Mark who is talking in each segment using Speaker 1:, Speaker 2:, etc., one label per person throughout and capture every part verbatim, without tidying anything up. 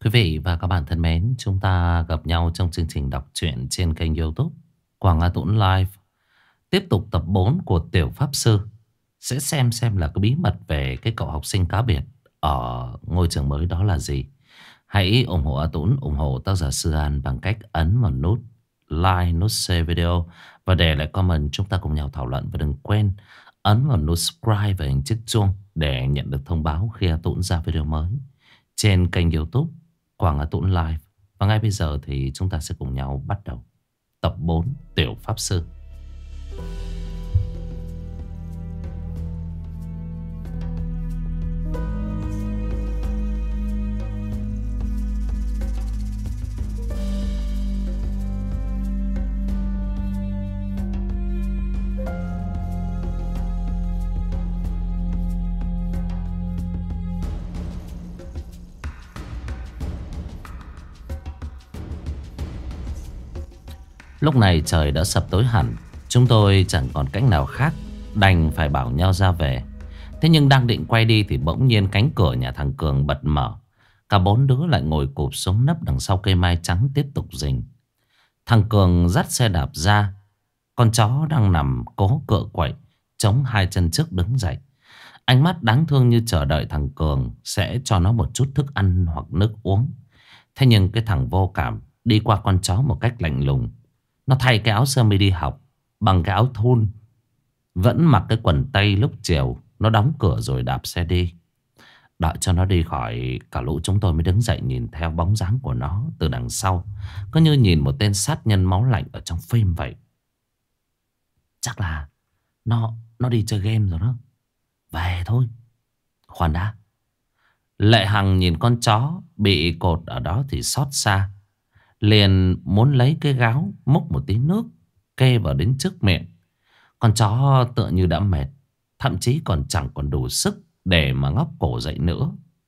Speaker 1: Quý vị và các bạn thân mến, chúng ta gặp nhau trong chương trình đọc truyện trên kênh YouTube Quảng Á Tũng Live. Tiếp tục tập bốn của Tiểu Pháp Sư. Sẽ xem xem là cái bí mật về cái cậu học sinh cá biệt ở ngôi trường mới đó là gì. Hãy ủng hộ A Tũng, ủng hộ tác giả Sư An bằng cách ấn vào nút like, nút share video và để lại comment, chúng ta cùng nhau thảo luận. Và đừng quên ấn vào nút subscribe và hình chiếc chuông để nhận được thông báo khi A Tũng ra video mới trên kênh YouTube Quảng Á Tũng Live. Và ngay bây giờ thì chúng ta sẽ cùng nhau bắt đầu tập bốn Tiểu Pháp Sư. Lúc này trời đã sập tối hẳn. Chúng tôi chẳng còn cách nào khác, đành phải bảo nhau ra về. Thế nhưng đang định quay đi thì bỗng nhiên cánh cửa nhà thằng Cường bật mở. Cả bốn đứa lại ngồi cụp xuống nấp đằng sau cây mai trắng tiếp tục rình. Thằng Cường dắt xe đạp ra. Con chó đang nằm cố cựa quậy, chống hai chân trước đứng dậy. Ánh mắt đáng thương như chờ đợi thằng Cường sẽ cho nó một chút thức ăn hoặc nước uống. Thế nhưng cái thằng vô cảm đi qua con chó một cách lạnh lùng. Nó thay cái áo sơ mi đi học bằng cái áo thun, vẫn mặc cái quần tây. Lúc chiều nó đóng cửa rồi đạp xe đi. Đợi cho nó đi khỏi, cả lũ chúng tôi mới đứng dậy nhìn theo bóng dáng của nó từ đằng sau. Cứ như nhìn một tên sát nhân máu lạnh ở trong phim vậy. Chắc là Nó nó đi chơi game rồi đó. Về thôi. Khoan đã. Lệ Hằng nhìn con chó bị cột ở đó thì xót xa, liền muốn lấy cái gáo múc một tí nước kê vào đến trước miệng. Con chó tựa như đã mệt, thậm chí còn chẳng còn đủ sức để mà ngóc cổ dậy nữa.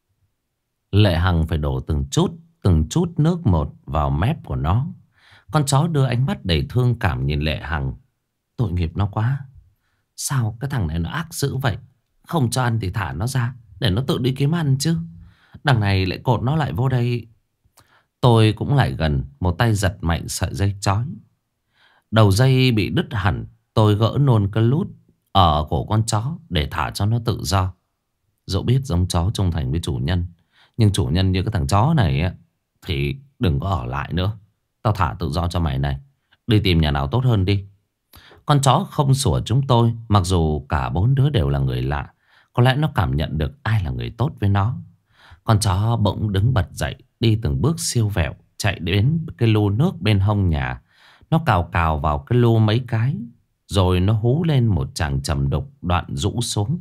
Speaker 1: Lệ Hằng phải đổ từng chút Từng chút nước một vào mép của nó. Con chó đưa ánh mắt đầy thương cảm nhìn Lệ Hằng. Tội nghiệp nó quá. Sao cái thằng này nó ác dữ vậy? Không cho ăn thì thả nó ra để nó tự đi kiếm ăn chứ. Đằng này lại cột nó lại vô đây. Tôi cũng lại gần, một tay giật mạnh sợi dây chói. Đầu dây bị đứt hẳn. Tôi gỡ nôn cái lút ở cổ con chó để thả cho nó tự do. Dẫu biết giống chó trung thành với chủ nhân, nhưng chủ nhân như cái thằng chó này á, thì đừng có ở lại nữa. Tao thả tự do cho mày này. Đi tìm nhà nào tốt hơn đi. Con chó không sủa chúng tôi. Mặc dù cả bốn đứa đều là người lạ. Có lẽ nó cảm nhận được ai là người tốt với nó. Con chó bỗng đứng bật dậy, đi từng bước siêu vẹo, chạy đến cái lu nước bên hông nhà. Nó cào cào vào cái lu mấy cái, rồi nó hú lên một tràng trầm đục, đoạn rũ xuống.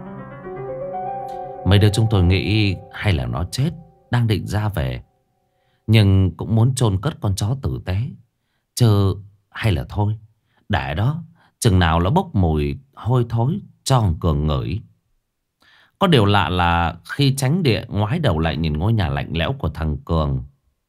Speaker 1: Mấy đứa chúng tôi nghĩ hay là nó chết, đang định ra về, nhưng cũng muốn chôn cất con chó tử tế. Chứ hay là thôi, để đó, chừng nào nó bốc mùi hôi thối cho thằng Cường ngửi. Có điều lạ là khi Chánh Địa ngoái đầu lại nhìn ngôi nhà lạnh lẽo của thằng Cường,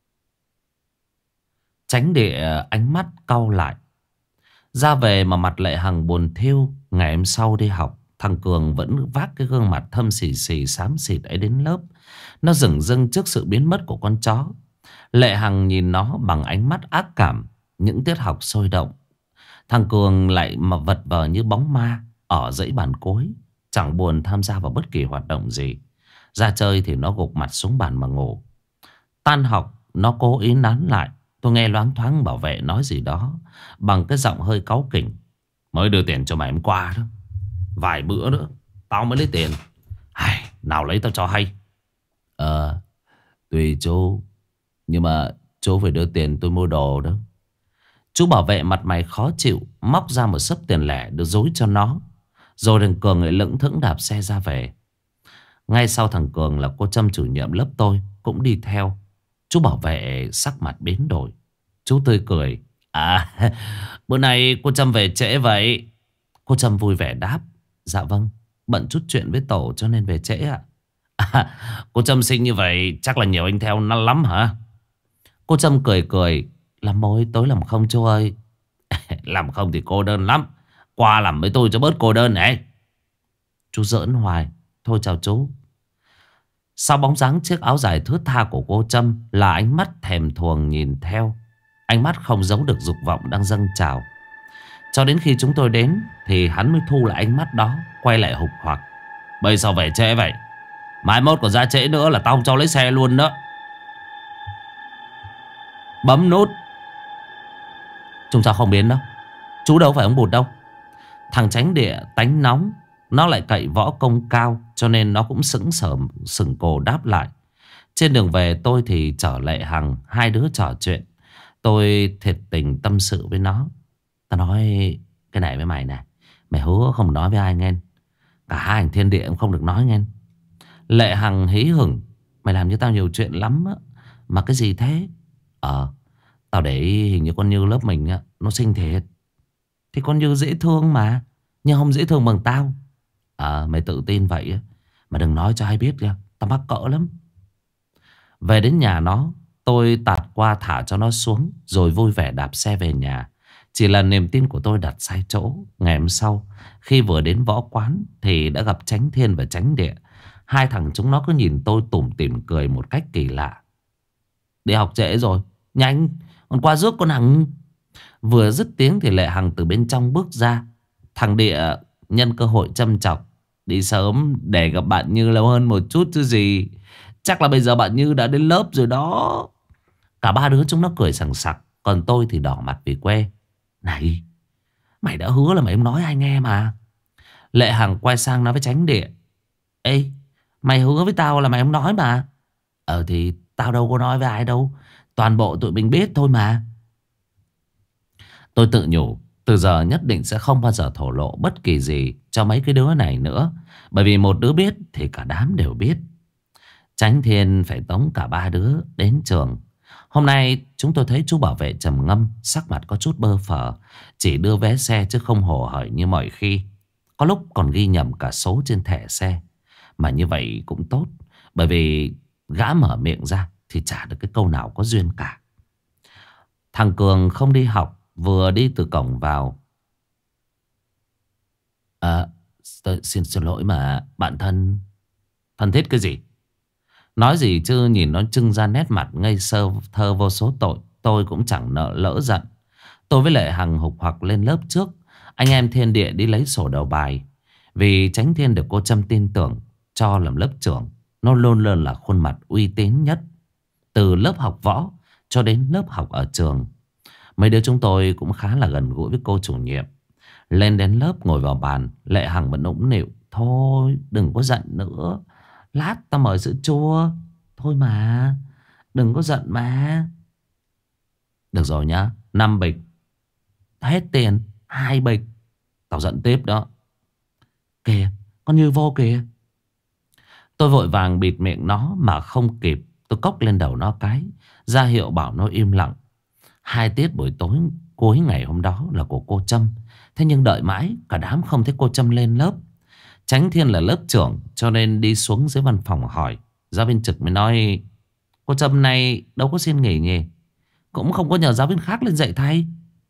Speaker 1: Chánh Địa ánh mắt cau lại. Ra về mà mặt Lệ Hằng buồn thiu. Ngày hôm sau đi học, thằng Cường vẫn vác cái gương mặt thâm xì xì xám xịt ấy đến lớp. Nó dửng dưng trước sự biến mất của con chó. Lệ Hằng nhìn nó bằng ánh mắt ác cảm. Những tiết học sôi động, thằng Cường lại mà vật vờ như bóng ma ở dãy bàn cối, chẳng buồn tham gia vào bất kỳ hoạt động gì. Ra chơi thì nó gục mặt xuống bàn mà ngủ. Tan học nó cố ý nán lại. Tôi nghe loáng thoáng bảo vệ nói gì đó bằng cái giọng hơi cáu kỉnh. Mới đưa tiền cho mày hôm qua đó, vài bữa nữa tao mới lấy tiền. Ai, nào lấy tao cho hay. Ờ, tùy chú, nhưng mà chú phải đưa tiền tôi mua đồ đó. Chú bảo vệ mặt mày khó chịu, móc ra một xấp tiền lẻ đưa dối cho nó. Rồi thằng Cường lại lững thững đạp xe ra về. Ngay sau thằng Cường là cô Trâm chủ nhiệm lớp tôi cũng đi theo. Chú bảo vệ sắc mặt biến đổi. Chú tươi cười. À, bữa nay cô Trâm về trễ vậy? Cô Trâm vui vẻ đáp. Dạ vâng, bận chút chuyện với tổ cho nên về trễ ạ. À, cô Trâm xinh như vậy chắc là nhiều anh theo nó lắm hả? Cô Trâm cười cười. Làm mối tối làm không chú ơi. Làm không thì cô đơn lắm. Qua làm với tôi cho bớt cô đơn này. Chú giỡn hoài. Thôi chào chú. Sau bóng dáng chiếc áo dài thướt tha của cô Trâm là ánh mắt thèm thuồng nhìn theo. Ánh mắt không giấu được dục vọng đang dâng trào. Cho đến khi chúng tôi đến thì hắn mới thu lại ánh mắt đó, quay lại hục hoặc. Bây sao về trễ vậy? Mai mốt còn ra trễ nữa là tao cho lấy xe luôn đó. Bấm nút. Chúng sao không biến đâu. Chú đâu phải ông Bụt đâu. Thằng tránh địa tánh nóng. Nó lại cậy võ công cao, cho nên nó cũng sững sờ sừng cồ đáp lại. Trên đường về tôi thì chở Lệ Hằng, hai đứa trò chuyện. Tôi thiệt tình tâm sự với nó. Tao nói cái này với mày này, mày hứa không nói với ai nghe. Cả hai thằng thiên địa cũng không được nói nghe. Lệ Hằng hí hửng. Mày làm như tao nhiều chuyện lắm á. Mà cái gì thế? Ờ, tao để ý hình như con Như lớp mình á, nó xinh thiệt. Thì con Như dễ thương mà, nhưng không dễ thương bằng tao. Ờ, mày tự tin vậy á, mà đừng nói cho ai biết nha, tao mắc cỡ lắm. Về đến nhà nó, tôi tạt qua thả cho nó xuống, rồi vui vẻ đạp xe về nhà. Chỉ là niềm tin của tôi đặt sai chỗ. Ngày hôm sau, khi vừa đến võ quán thì đã gặp Chánh Thiên và Chánh Địa. Hai thằng chúng nó cứ nhìn tôi tủm tỉm cười một cách kỳ lạ. Đi học trễ rồi, nhanh, còn qua rước con Hằng. Vừa dứt tiếng thì Lệ Hằng từ bên trong bước ra. Thằng Địa nhân cơ hội châm chọc. Đi sớm để gặp bạn Như lâu hơn một chút chứ gì. Chắc là bây giờ bạn Như đã đến lớp rồi đó. Cả ba đứa chúng nó cười sằng sặc. Còn tôi thì đỏ mặt vì quê. Này, mày đã hứa là mày không nói ai nghe mà. Lệ Hằng quay sang nói với Chánh Địa. Ê, mày hứa với tao là mày không nói mà. Ờ thì tao đâu có nói với ai đâu. Toàn bộ tụi mình biết thôi mà. Tôi tự nhủ, từ giờ nhất định sẽ không bao giờ thổ lộ bất kỳ gì cho mấy cái đứa này nữa. Bởi vì một đứa biết thì cả đám đều biết. Chánh Thiên phải tống cả ba đứa đến trường. Hôm nay chúng tôi thấy chú bảo vệ trầm ngâm, sắc mặt có chút bơ phờ, chỉ đưa vé xe chứ không hồ hởi như mọi khi. Có lúc còn ghi nhầm cả số trên thẻ xe. Mà như vậy cũng tốt, bởi vì gã mở miệng ra thì chả được cái câu nào có duyên cả. Thằng Cường không đi học, vừa đi từ cổng vào. À, xin xin lỗi mà bạn thân. Thân thiết cái gì? Nói gì chứ nhìn nó trưng ra nét mặt ngây sơ thơ vô số tội. Tôi cũng chẳng nỡ lỡ giận. Tôi với Lệ Hằng hục hoặc lên lớp trước. Anh em Thiên Địa đi lấy sổ đầu bài. Vì Chánh Thiên được cô Trâm tin tưởng cho làm lớp trưởng. Nó luôn luôn là khuôn mặt uy tín nhất. Từ lớp học võ cho đến lớp học ở trường. Mấy đứa chúng tôi cũng khá là gần gũi với cô chủ nhiệm. Lên đến lớp ngồi vào bàn, Lệ Hằng vẫn nũng nịu. Thôi đừng có giận nữa, lát tao mời sữa chua. Thôi mà, đừng có giận mà. Được rồi nhá, năm bịch. Hết tiền, hai bịch. Tao giận tiếp đó. Kìa, con Như vô kìa. Tôi vội vàng bịt miệng nó mà không kịp. Tôi cốc lên đầu nó cái, ra hiệu bảo nó im lặng. Hai tiết buổi tối cuối ngày hôm đó là của cô Trâm. Thế nhưng đợi mãi cả đám không thấy cô Trâm lên lớp. Chánh Thiên là lớp trưởng cho nên đi xuống dưới văn phòng hỏi. Giáo viên trực mới nói cô Trâm này đâu có xin nghỉ nhỉ, cũng không có nhờ giáo viên khác lên dạy thay.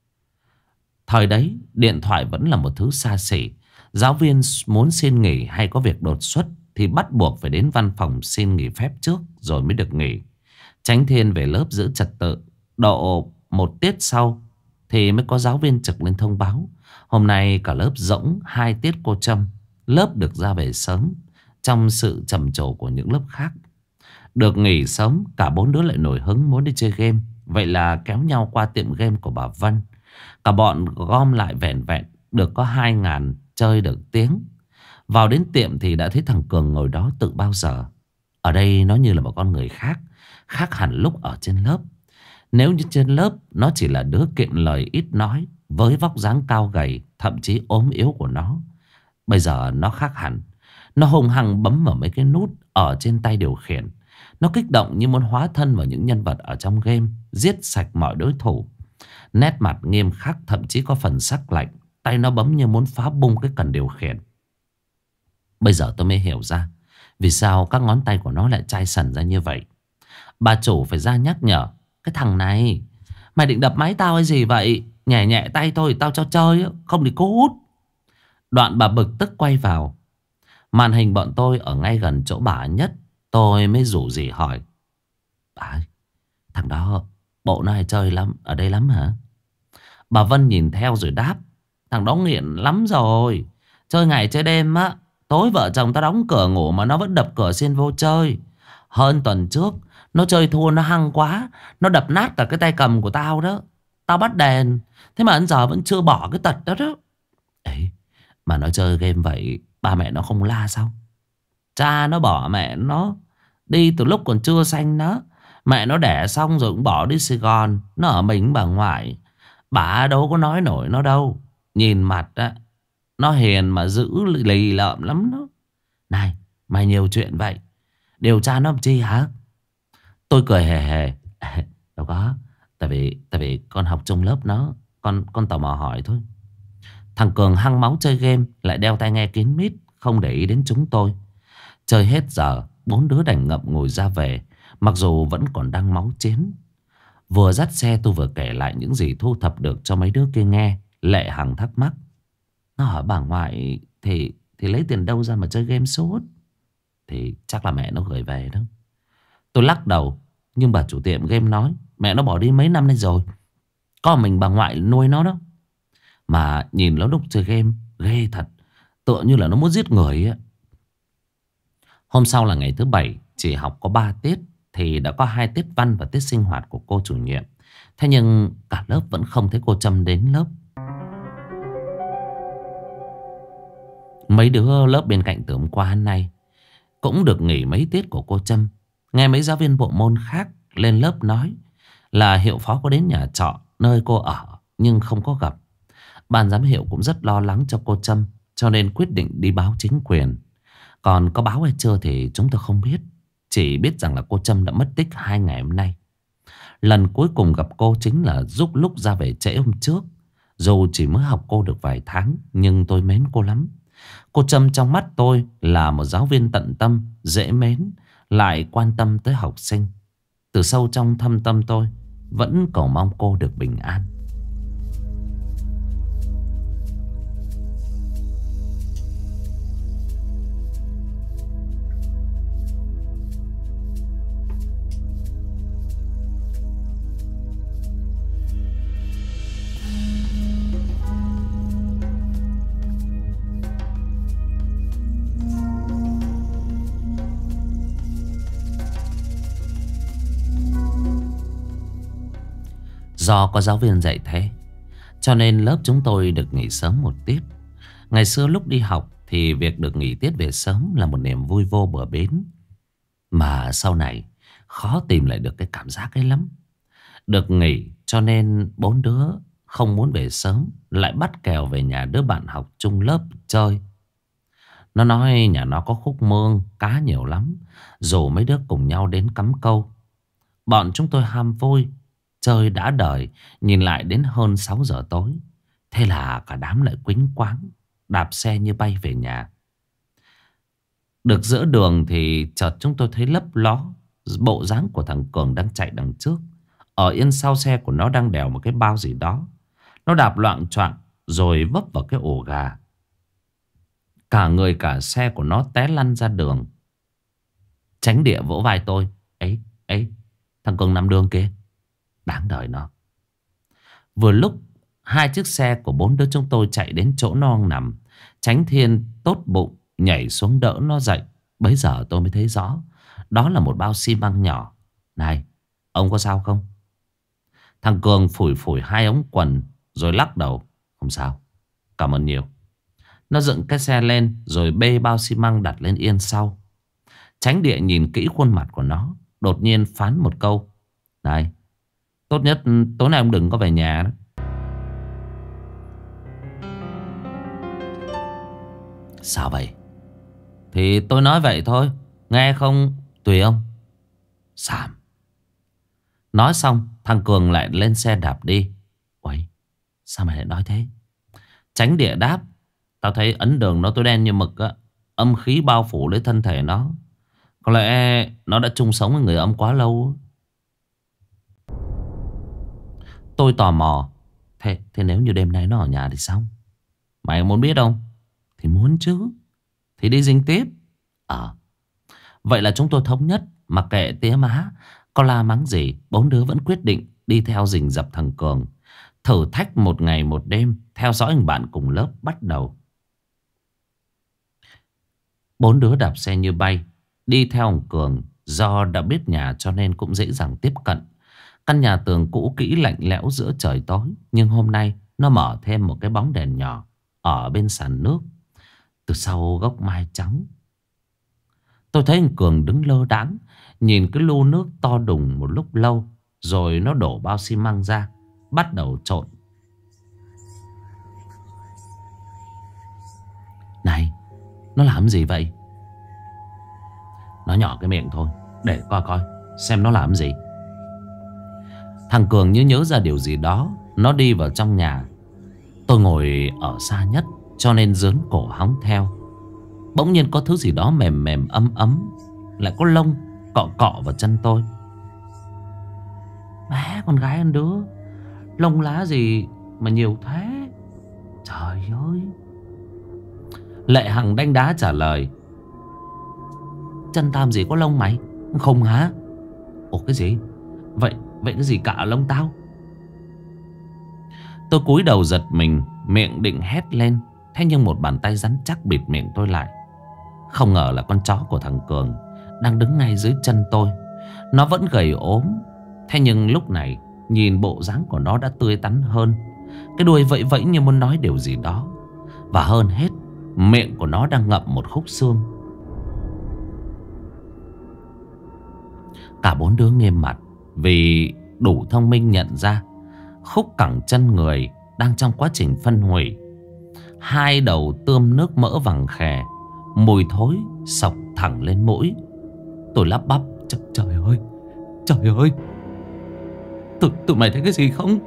Speaker 1: Thời đấy điện thoại vẫn là một thứ xa xỉ. Giáo viên muốn xin nghỉ hay có việc đột xuất thì bắt buộc phải đến văn phòng xin nghỉ phép trước rồi mới được nghỉ. Chánh Thiên về lớp giữ trật tự. Độ một tiết sau thì mới có giáo viên trực lên thông báo hôm nay cả lớp rỗng hai tiết cô Trâm. Lớp được ra về sớm trong sự trầm trồ của những lớp khác. Được nghỉ sớm, cả bốn đứa lại nổi hứng muốn đi chơi game. Vậy là kéo nhau qua tiệm game của bà Vân. Cả bọn gom lại vẹn vẹn được có hai ngàn chơi được tiếng. Vào đến tiệm thì đã thấy thằng Cường ngồi đó tự bao giờ. Ở đây nó như là một con người khác, khác hẳn lúc ở trên lớp. Nếu như trên lớp nó chỉ là đứa kiệm lời ít nói, với vóc dáng cao gầy, thậm chí ốm yếu của nó, bây giờ nó khác hẳn. Nó hung hăng bấm vào mấy cái nút ở trên tay điều khiển. Nó kích động như muốn hóa thân vào những nhân vật ở trong game, giết sạch mọi đối thủ. Nét mặt nghiêm khắc, thậm chí có phần sắc lạnh. Tay nó bấm như muốn phá bung cái cần điều khiển. Bây giờ tôi mới hiểu ra vì sao các ngón tay của nó lại chai sần ra như vậy. Bà chủ phải ra nhắc nhở. Cái thằng này, mày định đập máy tao hay gì vậy? Nhẹ nhẹ tay thôi tao cho chơi, không thì cút. Đoạn bà bực tức quay vào. Màn hình bọn tôi ở ngay gần chỗ bà nhất. Tôi mới rủ rỉ hỏi: bà ơi, thằng đó bộ nó hay chơi lắm ở đây lắm hả? Bà Vân nhìn theo rồi đáp: thằng đó nghiện lắm rồi. Chơi ngày chơi đêm á. Tối vợ chồng tao đóng cửa ngủ mà nó vẫn đập cửa xin vô chơi. Hơn tuần trước nó chơi thua nó hăng quá, nó đập nát cả cái tay cầm của tao đó. Tao bắt đền. Thế mà đến giờ vẫn chưa bỏ cái tật đó đó. Ấy, mà nó chơi game vậy ba mẹ nó không la sao? Cha nó bỏ mẹ nó đi từ lúc còn chưa sanh nó. Mẹ nó đẻ xong rồi cũng bỏ đi Sài Gòn. Nó ở mình bà ngoại. Bà đâu có nói nổi nó đâu. Nhìn mặt á, nó hiền mà dữ lì lợm lắm đó. Này, mày nhiều chuyện vậy, điều tra nó làm chi hả? Tôi cười hề hề. Đâu có. Tại vì tại vì con học chung lớp nó. Con con tò mò hỏi thôi. Thằng Cường hăng máu chơi game, lại đeo tai nghe kín mít, không để ý đến chúng tôi. Chơi hết giờ, bốn đứa đành ngậm ngùi ra về, mặc dù vẫn còn đang máu chiến. Vừa dắt xe tôi vừa kể lại những gì thu thập được cho mấy đứa kia nghe. Lệ Hằng thắc mắc: nó hỏi bà ngoại thì thì lấy tiền đâu ra mà chơi game suốt? Thì chắc là mẹ nó gửi về đó. Tôi lắc đầu. Nhưng bà chủ tiệm game nói mẹ nó bỏ đi mấy năm nay rồi, có mình bà ngoại nuôi nó đó. Mà nhìn nó lúc chơi game ghê thật, tựa như là nó muốn giết người ấy. Hôm sau là ngày thứ bảy, chỉ học có ba tiết thì đã có hai tiết văn và tiết sinh hoạt của cô chủ nhiệm. Thế nhưng cả lớp vẫn không thấy cô Trâm đến lớp. Mấy đứa lớp bên cạnh từ hôm qua hôm nay cũng được nghỉ mấy tiết của cô Trâm. Nghe mấy giáo viên bộ môn khác lên lớp nói là hiệu phó có đến nhà trọ nơi cô ở nhưng không có gặp. Ban giám hiệu cũng rất lo lắng cho cô Trâm, cho nên quyết định đi báo chính quyền. Còn có báo hay chưa thì chúng tôi không biết. Chỉ biết rằng là cô Trâm đã mất tích hai ngày hôm nay. Lần cuối cùng gặp cô chính là giúp lúc ra về trễ hôm trước. Dù chỉ mới học cô được vài tháng, nhưng tôi mến cô lắm. Cô Trâm trong mắt tôi là một giáo viên tận tâm, dễ mến, lại quan tâm tới học sinh. Từ sâu trong thâm tâm tôi vẫn cầu mong cô được bình an. Do có giáo viên dạy thế, cho nên lớp chúng tôi được nghỉ sớm một tiết. Ngày xưa lúc đi học thì việc được nghỉ tiết về sớm là một niềm vui vô bờ bến. Mà sau này khó tìm lại được cái cảm giác ấy lắm. Được nghỉ cho nên bốn đứa không muốn về sớm, lại bắt kèo về nhà đứa bạn học chung lớp chơi. Nó nói nhà nó có khúc mương, cá nhiều lắm, rủ mấy đứa cùng nhau đến cắm câu. Bọn chúng tôi ham vui, chơi đã đời, nhìn lại đến hơn sáu giờ tối. Thế là cả đám lại quýnh quáng, đạp xe như bay về nhà. Được giữa đường thì chợt chúng tôi thấy lấp ló bộ dáng của thằng Cường đang chạy đằng trước. Ở yên sau xe của nó đang đèo một cái bao gì đó. Nó đạp loạng choạng rồi vấp vào cái ổ gà. Cả người cả xe của nó té lăn ra đường. Tránh địa vỗ vai tôi: ấy ấy, thằng Cường nằm đường kia. Đáng đời nó. Vừa lúc hai chiếc xe của bốn đứa chúng tôi chạy đến chỗ nó nằm, Chánh Thiên tốt bụng nhảy xuống đỡ nó dậy. Bấy giờ tôi mới thấy rõ đó là một bao xi măng nhỏ. Này, ông có sao không? Thằng Cường phủi phủi hai ống quần rồi lắc đầu: không sao, cảm ơn nhiều. Nó dựng cái xe lên rồi bê bao xi măng đặt lên yên sau. Chánh Địa nhìn kỹ khuôn mặt của nó, đột nhiên phán một câu: này, tốt nhất tối nay ông đừng có về nhà đó. Sao vậy? Thì tôi nói vậy thôi, nghe không tùy ông. Sàm. Nói xong thằng Cường lại lên xe đạp đi. Ôi, sao mày lại nói thế? Chánh Địa đáp: tao thấy ấn đường nó tối đen như mực á, âm khí bao phủ lấy thân thể nó. Có lẽ nó đã chung sống với người âm quá lâu. Tôi tò mò: Thế, thế nếu như đêm nay nó ở nhà thì sao? Mày muốn biết không? Thì muốn chứ. Thì đi dinh tiếp. Ờ. Vậy là chúng tôi thống nhất, mặc kệ tía má có la mắng gì, bốn đứa vẫn quyết định đi theo rình rập thằng Cường. Thử thách một ngày một đêm theo dõi anh bạn cùng lớp bắt đầu. Bốn đứa đạp xe như bay đi theo ông Cường. Do đã biết nhà cho nên cũng dễ dàng tiếp cận. Căn nhà tường cũ kỹ lạnh lẽo giữa trời tối, nhưng hôm nay nó mở thêm một cái bóng đèn nhỏ ở bên sàn nước. Từ sau gốc mai trắng, tôi thấy anh Cường đứng lơ đãng nhìn cái lu nước to đùng một lúc lâu. Rồi nó đổ bao xi măng ra, bắt đầu trộn. Này, nó làm gì vậy? Nó nhỏ cái miệng thôi, để coi coi xem nó làm gì. Thằng Cường như nhớ ra điều gì đó, nó đi vào trong nhà. Tôi ngồi ở xa nhất cho nên dướn cổ hóng theo. Bỗng nhiên có thứ gì đó mềm mềm ấm ấm, lại có lông cọ cọ vào chân tôi. Má, con gái ăn đứa, lông lá gì mà nhiều thế? Trời ơi. Lệ Hằng đanh đá trả lời. Chân tao gì có lông mày? Không hả? Ủa cái gì? Vậy vậy cái gì cạ lông tao? Tôi cúi đầu giật mình, miệng định hét lên. Thế nhưng một bàn tay rắn chắc bịt miệng tôi lại. Không ngờ là con chó của thằng Cường đang đứng ngay dưới chân tôi. Nó vẫn gầy ốm, thế nhưng lúc này nhìn bộ dáng của nó đã tươi tắn hơn. Cái đuôi vẫy vẫy như muốn nói điều gì đó. Và hơn hết, miệng của nó đang ngậm một khúc xương. Cả bốn đứa nghiêm mặt vì đủ thông minh nhận ra khúc cẳng chân người đang trong quá trình phân hủy. Hai đầu tươm nước mỡ vàng khè, mùi thối sộc thẳng lên mũi. Tôi lắp bắp. Trời, trời ơi, trời ơi, Tụi, tụi mày thấy cái gì không?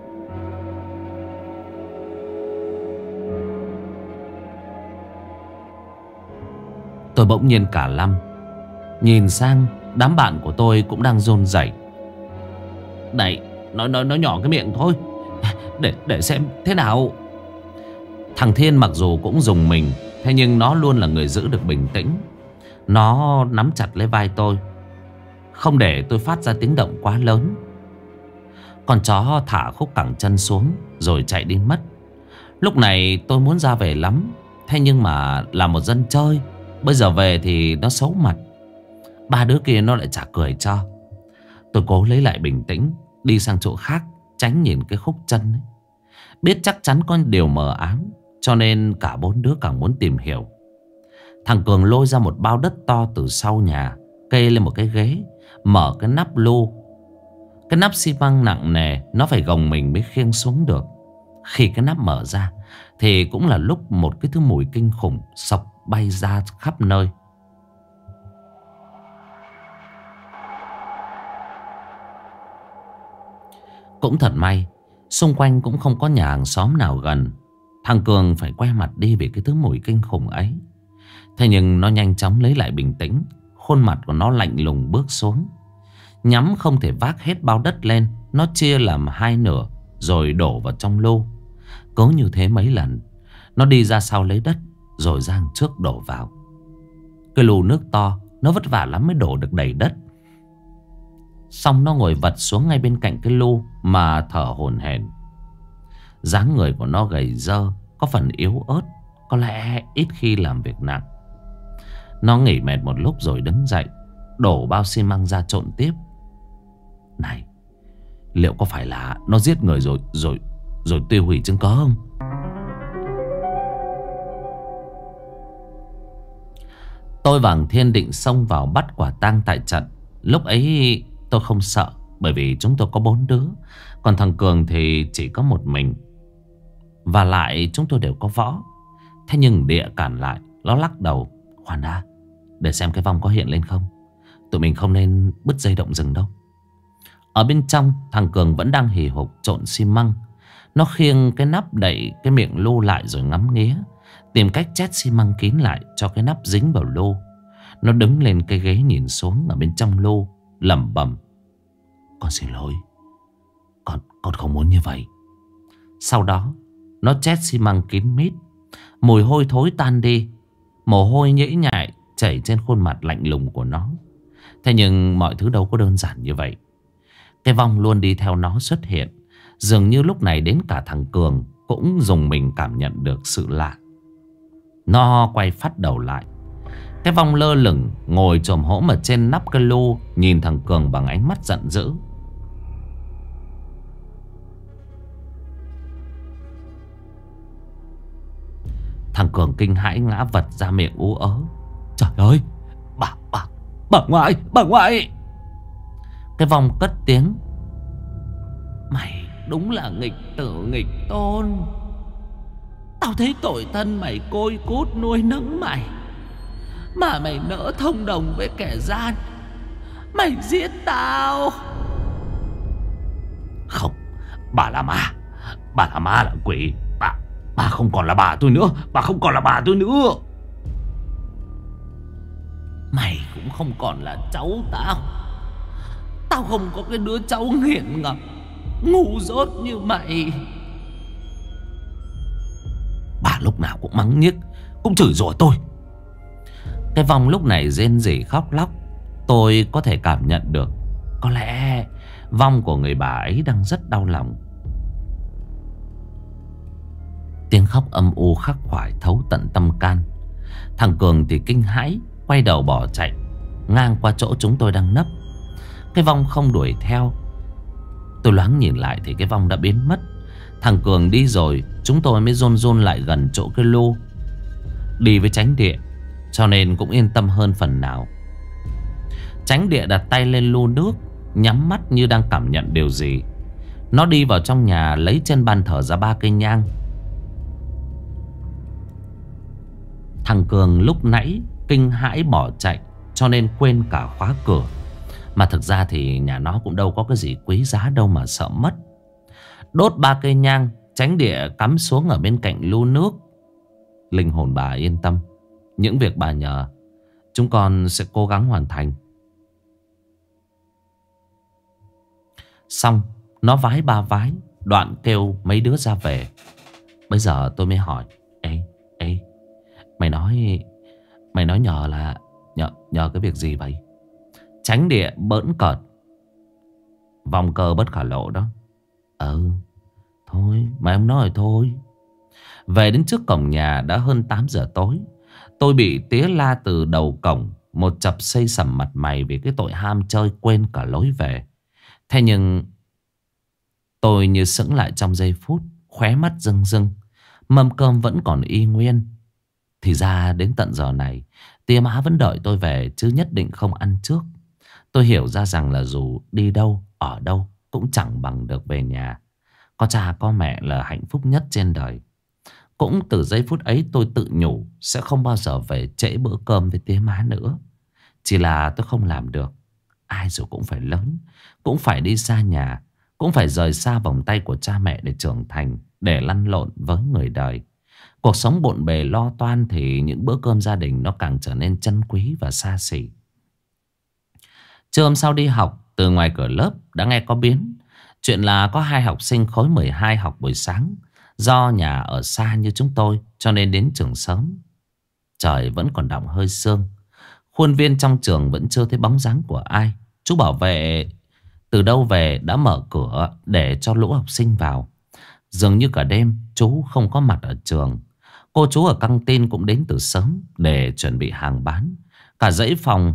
Speaker 1: Tôi bỗng nhiên cả lăm, nhìn sang đám bạn của tôi cũng đang run rẩy. Này, nó, nó, nó nhỏ cái miệng thôi, Để, để xem thế nào. Thằng Thiên mặc dù cũng rùng mình, thế nhưng nó luôn là người giữ được bình tĩnh. Nó nắm chặt lấy vai tôi, không để tôi phát ra tiếng động quá lớn. Con chó thả khúc cẳng chân xuống rồi chạy đi mất. Lúc này tôi muốn ra về lắm, thế nhưng mà là một dân chơi, bây giờ về thì nó xấu mặt. Ba đứa kia nó lại chả cười cho. Tôi cố lấy lại bình tĩnh, đi sang chỗ khác, tránh nhìn cái khúc chân ấy. Biết chắc chắn có điều mờ ám, cho nên cả bốn đứa càng muốn tìm hiểu. Thằng Cường lôi ra một bao đất to từ sau nhà, kê lên một cái ghế, mở cái nắp lu. Cái nắp xi măng nặng nề, nó phải gồng mình mới khiêng xuống được. Khi cái nắp mở ra thì cũng là lúc một cái thứ mùi kinh khủng sộc bay ra khắp nơi. Cũng thật may, xung quanh cũng không có nhà hàng xóm nào gần. Thằng Cường phải quay mặt đi vì cái thứ mùi kinh khủng ấy. Thế nhưng nó nhanh chóng lấy lại bình tĩnh. Khuôn mặt của nó lạnh lùng bước xuống, nhắm không thể vác hết bao đất lên. Nó chia làm hai nửa rồi đổ vào trong lu. Cố như thế mấy lần, nó đi ra sau lấy đất rồi ra trước đổ vào. Cái lu nước to, nó vất vả lắm mới đổ được đầy đất. Xong nó ngồi vật xuống ngay bên cạnh cái lu mà thở hổn hển. Dáng người của nó gầy dơ, có phần yếu ớt, có lẽ ít khi làm việc nặng. Nó nghỉ mệt một lúc rồi đứng dậy, đổ bao xi măng ra trộn tiếp. Này, liệu có phải là nó giết người rồi rồi rồi tiêu hủy chứng cớ không? Tôi và thằng Thiên định xông vào bắt quả tang tại trận. Lúc ấy tôi không sợ, bởi vì chúng tôi có bốn đứa, còn thằng Cường thì chỉ có một mình. Và lại chúng tôi đều có võ. Thế nhưng Địa cản lại, nó lắc đầu. Khoan đã, để xem cái vong có hiện lên không. Tụi mình không nên bứt dây động rừng đâu. Ở bên trong, thằng Cường vẫn đang hì hục trộn xi măng. Nó khiêng cái nắp đậy cái miệng lu lại rồi ngắm nghía, tìm cách chét xi măng kín lại cho cái nắp dính vào lu. Nó đứng lên cái ghế nhìn xuống ở bên trong lu, lẩm bẩm. Con xin lỗi, Con, con không muốn như vậy. Sau đó nó chét xi măng kín mít. Mùi hôi thối tan đi, mồ hôi nhễ nhại chảy trên khuôn mặt lạnh lùng của nó. Thế nhưng mọi thứ đâu có đơn giản như vậy. Cái vong luôn đi theo nó xuất hiện. Dường như lúc này đến cả thằng Cường cũng dùng mình cảm nhận được sự lạ. Nó quay phát đầu lại. Cái vong lơ lửng ngồi chồm hổm ở trên nắp cái lu, nhìn thằng Cường bằng ánh mắt giận dữ. Thằng Cường kinh hãi ngã vật ra, miệng ú ớ. Trời ơi, bà, bà, bà ngoại, bà ngoại. Cái vong cất tiếng. Mày đúng là nghịch tử nghịch tôn. Tao thấy tội thân mày côi cút nuôi nấng mày, mà mày nỡ thông đồng với kẻ gian. Mày giết tao. Không, bà là ma. Bà là ma là quỷ. Bà, bà không còn là bà tôi nữa. Bà không còn là bà tôi nữa. Mày cũng không còn là cháu tao. Tao không có cái đứa cháu nghiện ngập ngu dốt như mày. Bà lúc nào cũng mắng nhiếc, cũng chửi rủa tôi. Cái vong lúc này rên rỉ khóc lóc. Tôi có thể cảm nhận được, có lẽ vong của người bà ấy đang rất đau lòng. Tiếng khóc âm u khắc khoải thấu tận tâm can. Thằng Cường thì kinh hãi, quay đầu bỏ chạy ngang qua chỗ chúng tôi đang nấp. Cái vong không đuổi theo. Tôi loáng nhìn lại thì cái vong đã biến mất. Thằng Cường đi rồi, chúng tôi mới rôn rôn lại gần chỗ cái lô. Đi với Chánh Địa cho nên cũng yên tâm hơn phần nào. Chánh Địa đặt tay lên lu nước, nhắm mắt như đang cảm nhận điều gì. Nó đi vào trong nhà, lấy trên bàn thờ ra ba cây nhang. Thằng Cường lúc nãy kinh hãi bỏ chạy cho nên quên cả khóa cửa. Mà thực ra thì nhà nó cũng đâu có cái gì quý giá đâu mà sợ mất. Đốt ba cây nhang, Chánh Địa cắm xuống ở bên cạnh lu nước. Linh hồn bà yên tâm, những việc bà nhờ chúng con sẽ cố gắng hoàn thành. Xong, nó vái ba vái, đoạn kêu mấy đứa ra về. Bây giờ tôi mới hỏi: Ê, ê, mày nói Mày nói nhờ là Nhờ, nhờ cái việc gì vậy? Chánh Địa bỡn cợt: Vòng cơ bất khả lộ đó. Ừ, thôi, mày không nói rồi thôi. Về đến trước cổng nhà đã hơn tám giờ tối. Tôi bị tía la từ đầu cổng, một chập xây sẩm mặt mày vì cái tội ham chơi quên cả lối về. Thế nhưng tôi như sững lại trong giây phút, khóe mắt rưng rưng. Mâm cơm vẫn còn y nguyên. Thì ra đến tận giờ này tía má vẫn đợi tôi về, chứ nhất định không ăn trước. Tôi hiểu ra rằng là dù đi đâu, ở đâu cũng chẳng bằng được về nhà. Có cha có mẹ là hạnh phúc nhất trên đời. Cũng từ giây phút ấy tôi tự nhủ sẽ không bao giờ về trễ bữa cơm với tía má nữa. Chỉ là tôi không làm được. Ai rồi cũng phải lớn, cũng phải đi xa nhà, cũng phải rời xa vòng tay của cha mẹ để trưởng thành, để lăn lộn với người đời. Cuộc sống bộn bề lo toan thì những bữa cơm gia đình nó càng trở nên chân quý và xa xỉ. Trưa hôm sau đi học, từ ngoài cửa lớp đã nghe có biến. Chuyện là có hai học sinh khối mười hai học buổi sáng. Do nhà ở xa như chúng tôi cho nên đến trường sớm. Trời vẫn còn đọng hơi sương. Khuôn viên trong trường vẫn chưa thấy bóng dáng của ai. Chú bảo vệ từ đâu về đã mở cửa để cho lũ học sinh vào. Dường như cả đêm chú không có mặt ở trường. Cô chú ở căng tin cũng đến từ sớm để chuẩn bị hàng bán. Cả dãy phòng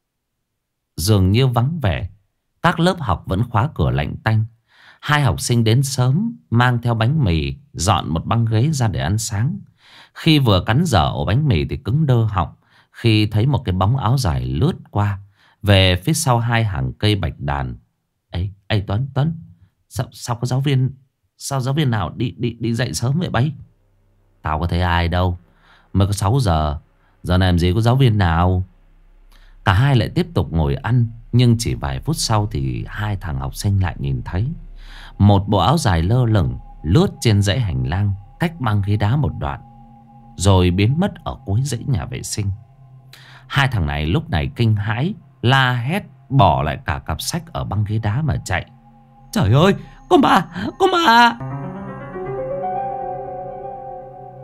Speaker 1: dường như vắng vẻ. Các lớp học vẫn khóa cửa lạnh tanh. Hai học sinh đến sớm mang theo bánh mì, dọn một băng ghế ra để ăn sáng. Khi vừa cắn dở ổ bánh mì thì cứng đơ họng khi thấy một cái bóng áo dài lướt qua về phía sau hai hàng cây bạch đàn. Ê, ê Tuấn, Tuấn, sao, sao có giáo viên, sao giáo viên nào đi đi đi dậy sớm vậy bấy? Tao có thấy ai đâu, mới có sáu giờ, giờ này làm gì có giáo viên nào. Cả hai lại tiếp tục ngồi ăn. Nhưng chỉ vài phút sau thì hai thằng học sinh lại nhìn thấy một bộ áo dài lơ lửng lướt trên dãy hành lang cách băng ghế đá một đoạn, rồi biến mất ở cuối dãy nhà vệ sinh. Hai thằng này lúc này kinh hãi, la hét, bỏ lại cả cặp sách ở băng ghế đá mà chạy. Trời ơi, có ma, có ma.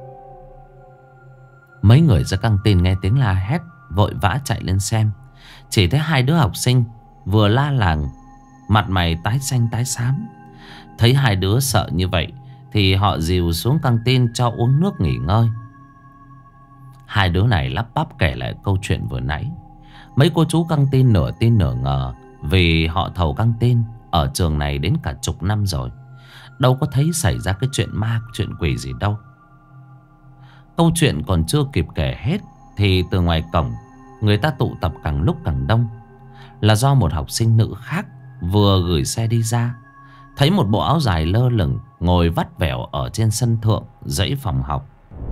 Speaker 1: Mấy người ra căng tin nghe tiếng la hét, vội vã chạy lên xem. Chỉ thấy hai đứa học sinh vừa la làng, mặt mày tái xanh tái xám. Thấy hai đứa sợ như vậy thì họ dìu xuống căng tin cho uống nước nghỉ ngơi. Hai đứa này lắp bắp kể lại câu chuyện vừa nãy. Mấy cô chú căng tin nửa tin nửa ngờ, vì họ thầu căng tin ở trường này đến cả chục năm rồi, đâu có thấy xảy ra cái chuyện ma chuyện quỷ gì đâu. Câu chuyện còn chưa kịp kể hết thì từ ngoài cổng người ta tụ tập càng lúc càng đông. Là do một học sinh nữ khác vừa gửi xe đi ra, thấy một bộ áo dài lơ lửng ngồi vắt vẻo ở trên sân thượng dãy phòng học.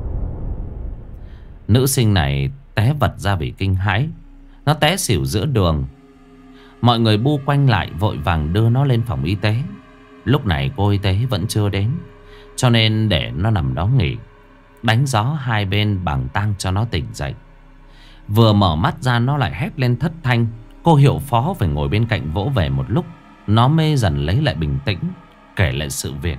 Speaker 1: Nữ sinh này té vật ra vì kinh hãi. Nó té xỉu giữa đường. Mọi người bu quanh lại vội vàng đưa nó lên phòng y tế. Lúc này cô y tế vẫn chưa đến, cho nên để nó nằm đó nghỉ, đánh gió hai bên bằng tang cho nó tỉnh dậy. Vừa mở mắt ra nó lại hét lên thất thanh. Cô hiệu phó phải ngồi bên cạnh vỗ về một lúc. Nó mê dần lấy lại bình tĩnh, kể lại sự việc.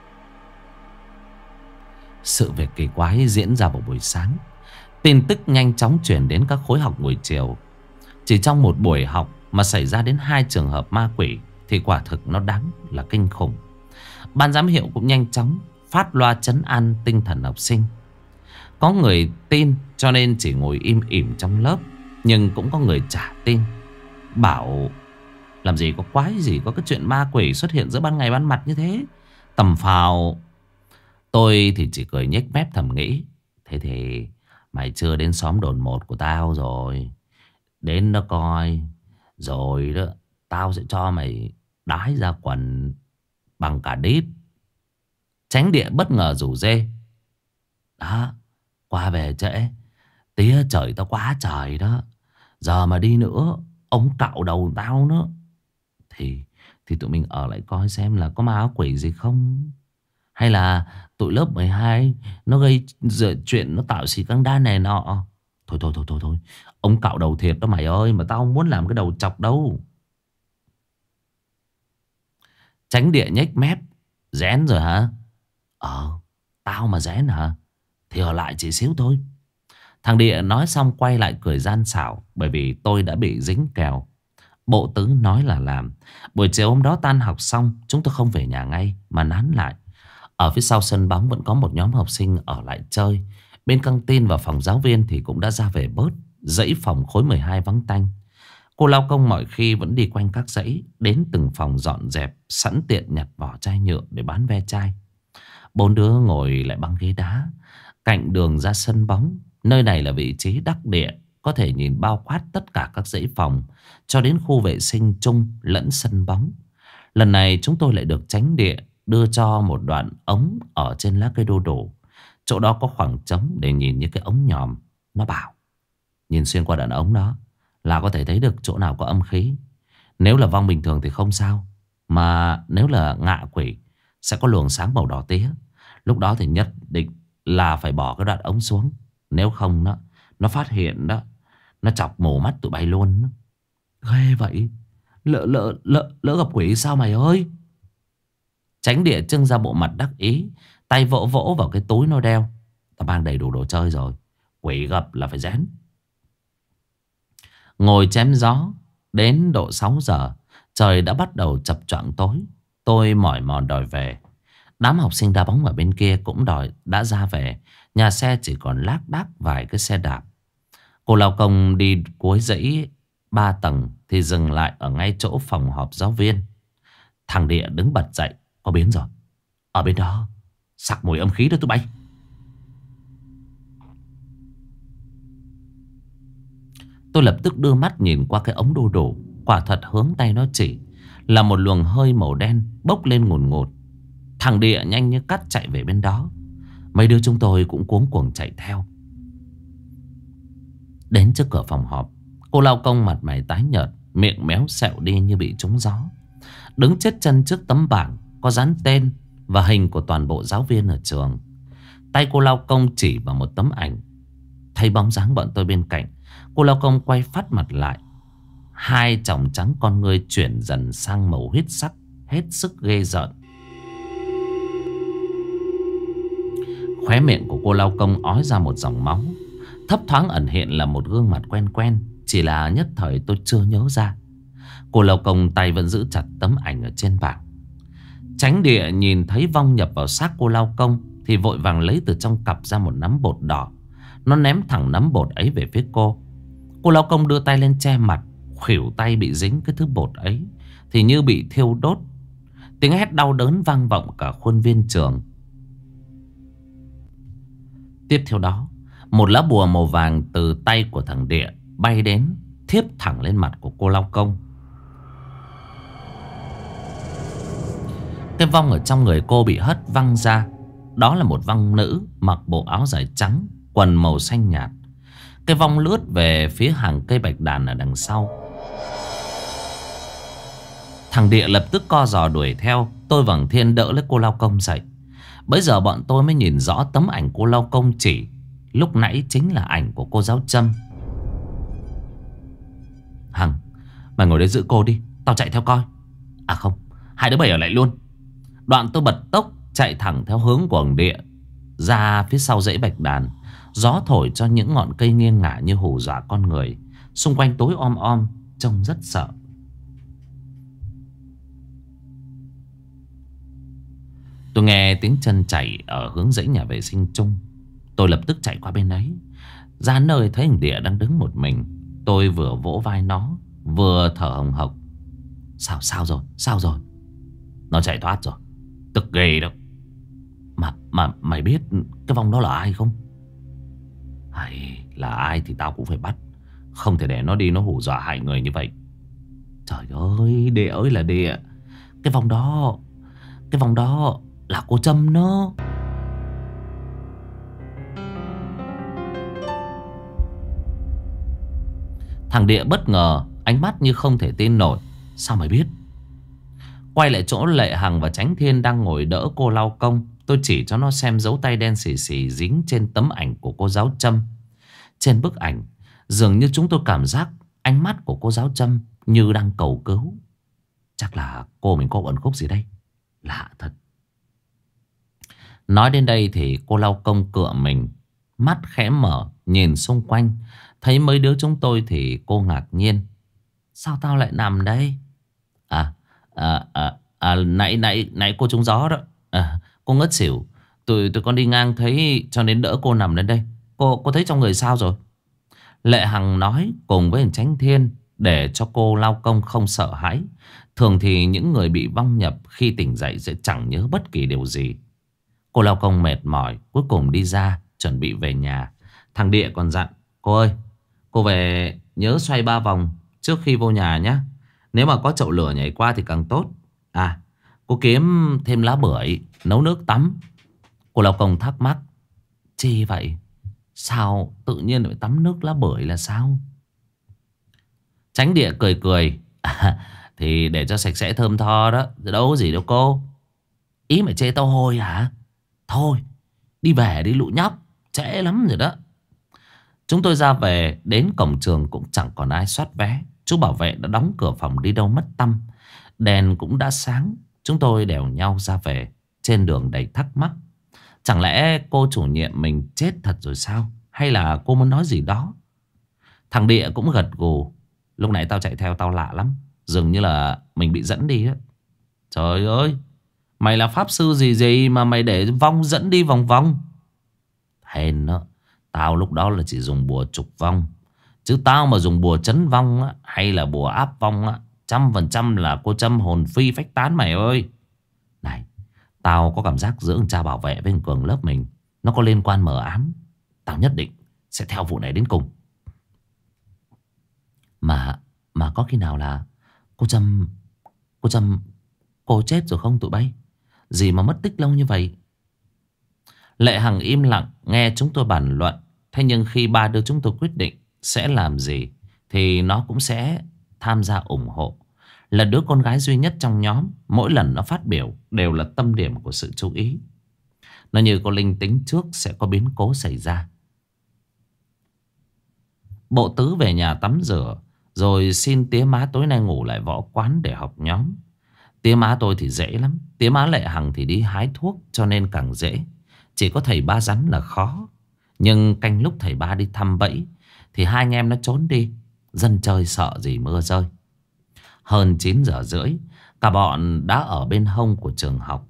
Speaker 1: Sự việc kỳ quái diễn ra vào buổi sáng. Tin tức nhanh chóng chuyển đến các khối học buổi chiều. Chỉ trong một buổi học mà xảy ra đến hai trường hợp ma quỷ thì quả thực nó đáng là kinh khủng. Ban giám hiệu cũng nhanh chóng phát loa trấn an tinh thần học sinh. Có người tin cho nên chỉ ngồi im ỉm trong lớp, nhưng cũng có người chả tin, bảo làm gì có quái gì có cái chuyện ma quỷ xuất hiện giữa ban ngày ban mặt như thế, tầm phào. Tôi thì chỉ cười nhếch mép thầm nghĩ, thế thì mày chưa đến xóm đồn một của tao rồi. Đến đó coi, rồi đó tao sẽ cho mày đái ra quần bằng cả đít. Tránh địa bất ngờ rủ dê. Đó, qua về trễ, tía trời tao quá trời đó. Giờ mà đi nữa, ông cạo đầu tao nữa. Thì thì tụi mình ở lại coi xem là có ma áo quỷ gì không. Hay là tụi lớp mười hai nó gây chuyện, nó tạo xì căng đan này nọ. Thôi thôi thôi thôi thôi, ông cạo đầu thiệt đó mày ơi, mà tao không muốn làm cái đầu chọc đâu. Tránh địa nhếch mép. Rén rồi hả? Ờ, tao mà rén hả? Thì ở lại chỉ xíu thôi. Thằng Địa nói xong quay lại cười gian xảo, bởi vì tôi đã bị dính kèo. Bộ tứ nói là làm. Buổi chiều hôm đó tan học xong, chúng tôi không về nhà ngay mà nán lại. Ở phía sau sân bóng vẫn có một nhóm học sinh ở lại chơi. Bên căng tin và phòng giáo viên thì cũng đã ra về bớt. Dãy phòng khối mười hai vắng tanh. Cô lao công mọi khi vẫn đi quanh các dãy, đến từng phòng dọn dẹp, sẵn tiện nhặt vỏ chai nhựa để bán ve chai. Bốn đứa ngồi lại băng ghế đá cạnh đường ra sân bóng. Nơi này là vị trí đắc địa, có thể nhìn bao quát tất cả các dãy phòng cho đến khu vệ sinh chung lẫn sân bóng. Lần này chúng tôi lại được Tránh Địa đưa cho một đoạn ống ở trên lá cây đu đủ. Chỗ đó có khoảng trống để nhìn như cái ống nhòm. Nó bảo nhìn xuyên qua đoạn ống đó là có thể thấy được chỗ nào có âm khí. Nếu là vong bình thường thì không sao, mà nếu là ngạ quỷ sẽ có luồng sáng màu đỏ tía. Lúc đó thì nhất định là phải bỏ cái đoạn ống xuống. Nếu không nó Nó phát hiện đó, nó chọc mù mắt tụi bay luôn đó. Ghê vậy. Lỡ lỡ lỡ lỡ gặp quỷ sao mày ơi? Tránh Địa trưng ra bộ mặt đắc ý, tay vỗ vỗ vào cái túi nó đeo. Tao mang đầy đủ đồ chơi rồi, quỷ gặp là phải rén. Ngồi chém gió đến độ sáu giờ, trời đã bắt đầu chập choạng tối. Tôi mỏi mòn đòi về. Đám học sinh đá bóng ở bên kia cũng đòi đã ra về. Nhà xe chỉ còn lác đác vài cái xe đạp. Cô lao công đi cuối dãy ba tầng thì dừng lại ở ngay chỗ phòng họp giáo viên. Thằng Địa đứng bật dậy. Có biến rồi. Ở bên đó sặc mùi âm khí đó tụi bay. Tôi lập tức đưa mắt nhìn qua cái ống đu đủ. Quả thật hướng tay nó chỉ là một luồng hơi màu đen bốc lên ngùn ngụt. Thằng Địa nhanh như cắt chạy về bên đó. Mấy đứa chúng tôi cũng cuống cuồng chạy theo. Đến trước cửa phòng họp, cô lao công mặt mày tái nhợt, miệng méo xẹo đi như bị trúng gió, đứng chết chân trước tấm bảng có dán tên và hình của toàn bộ giáo viên ở trường. Tay cô lao công chỉ vào một tấm ảnh. Thấy bóng dáng bọn tôi bên cạnh, cô lao công quay phát mặt lại. Hai tròng trắng con ngươi chuyển dần sang màu huyết sắc, hết sức ghê rợn. Khóe miệng của cô lao công ói ra một dòng máu. Thấp thoáng ẩn hiện là một gương mặt quen quen, Chỉ là nhất thời tôi chưa nhớ ra. Cô lao công tay vẫn giữ chặt tấm ảnh ở trên bảng. Chánh địa nhìn thấy Vong nhập vào xác cô lao công thì vội vàng lấy từ trong cặp ra một nắm bột đỏ. Nó ném thẳng nắm bột ấy về phía cô. Cô lao công đưa tay lên che mặt, khuỷu tay bị dính cái thứ bột ấy thì như bị thiêu đốt. Tiếng hét đau đớn vang vọng cả khuôn viên trường. Tiếp theo đó, một lá bùa màu vàng từ tay của thằng Địa bay đến, thiếp thẳng lên mặt của cô lao công. Cái vong ở trong người cô bị hất văng ra. Đó là một vong nữ mặc bộ áo dài trắng, quần màu xanh nhạt. Cái vong lướt về phía hàng cây bạch đàn ở đằng sau. Thằng Địa lập tức co giò đuổi theo. Tôi và Thiên đỡ lấy cô lao công dậy. Bây giờ bọn tôi mới nhìn rõ tấm ảnh cô lao công chỉ lúc nãy chính là ảnh của cô giáo Trâm. Hằng, mày ngồi đấy giữ cô đi, tao chạy theo coi. À không, hai đứa bay ở lại luôn. Đoạn tôi bật tốc chạy thẳng theo hướng của thằng Địa ra phía sau dãy bạch đàn. Gió thổi cho những ngọn cây nghiêng ngả như hù dọa con người. Xung quanh tối om om, trông rất sợ. Tôi nghe tiếng chân chạy ở hướng dãy nhà vệ sinh chung. Tôi lập tức chạy qua bên ấy, ra nơi thấy thằng Địa đang đứng một mình. Tôi vừa vỗ vai nó, vừa thở hồng hộc. Sao sao rồi, sao rồi? Nó chạy thoát rồi. Tức ghê đâu. Mà, mà mày biết cái vong đó là ai không? Hay là ai thì tao cũng phải bắt. Không thể để nó đi nó hù dọa hại người như vậy. Trời ơi, Địa ơi là Địa. Cái vong đó Cái vong đó là cô Trâm nó. Thằng Địa bất ngờ, ánh mắt như không thể tin nổi. Sao mày biết? Quay lại chỗ Lệ Hằng và Chánh Thiên đang ngồi đỡ cô lao công. Tôi chỉ cho nó xem dấu tay đen xì xì dính trên tấm ảnh của cô giáo Trâm. Trên bức ảnh, dường như chúng tôi cảm giác ánh mắt của cô giáo Trâm như đang cầu cứu. Chắc là cô mình có uẩn khúc gì đây. Lạ thật. Nói đến đây thì cô lao công cựa mình, mắt khẽ mở, nhìn xung quanh. Thấy mấy đứa chúng tôi thì cô ngạc nhiên. Sao tao lại nằm đây? À, à, à, à nãy, nãy, nãy cô trúng gió đó. À, cô ngất xỉu. Tụi, tụi con đi ngang thấy cho nên đỡ cô nằm lên đây. Cô, cô thấy trong người sao rồi? Lệ Hằng nói cùng với Chánh Thiên để cho cô lao công không sợ hãi. Thường thì những người bị vong nhập khi tỉnh dậy sẽ chẳng nhớ bất kỳ điều gì. Cô lao công mệt mỏi cuối cùng đi ra chuẩn bị về nhà. Thằng Địa còn dặn: cô ơi, cô về nhớ xoay ba vòng trước khi vô nhà nhé. Nếu mà có chậu lửa nhảy qua thì càng tốt. À, cô kiếm thêm lá bưởi nấu nước tắm. Cô lao công thắc mắc: chi vậy? Sao tự nhiên lại tắm nước lá bưởi là sao? Chánh Địa cười cười: à, thì để cho sạch sẽ thơm tho đó. Đâu có gì đâu cô. Ý mày chê tao hôi hả? Thôi đi về đi lũ nhóc, trễ lắm rồi đó. Chúng tôi ra về, đến cổng trường cũng chẳng còn ai soát vé. Chú bảo vệ đã đóng cửa phòng đi đâu mất tăm. Đèn cũng đã sáng. Chúng tôi đèo nhau ra về. Trên đường đầy thắc mắc. Chẳng lẽ cô chủ nhiệm mình chết thật rồi sao? Hay là cô muốn nói gì đó? Thằng Địa cũng gật gù: lúc nãy tao chạy theo tao lạ lắm. Dường như là mình bị dẫn đi á. Trời ơi, mày là pháp sư gì gì mà mày để vong dẫn đi vòng vòng? Hèn đó, tao lúc đó là chỉ dùng bùa trục vong. Chứ tao mà dùng bùa trấn vong á, hay là bùa áp vong á, trăm phần trăm là cô Trâm hồn phi phách tán mày ơi. Này, tao có cảm giác giữa thằng cha bảo vệ với thằng Cường lớp mình nó có liên quan mờ ám. Tao nhất định sẽ theo vụ này đến cùng. Mà Mà có khi nào là cô Trâm Cô Trâm Cô chết rồi không tụi bay? Gì mà mất tích lâu như vậy? Lệ Hằng im lặng nghe chúng tôi bàn luận. Thế nhưng khi ba đứa chúng tôi quyết định sẽ làm gì thì nó cũng sẽ tham gia ủng hộ. Là đứa con gái duy nhất trong nhóm, mỗi lần nó phát biểu đều là tâm điểm của sự chú ý. Nó như có linh tính trước sẽ có biến cố xảy ra. Bộ Tứ về nhà tắm rửa rồi xin tía má tối nay ngủ lại võ quán để học nhóm. Tía má tôi thì dễ lắm. Tía má Lệ Hằng thì đi hái thuốc cho nên càng dễ. Chỉ có thầy ba rắn là khó. Nhưng canh lúc thầy ba đi thăm bẫy thì hai anh em nó trốn đi. Dân chơi sợ gì mưa rơi. Hơn chín giờ rưỡi, cả bọn đã ở bên hông của trường học.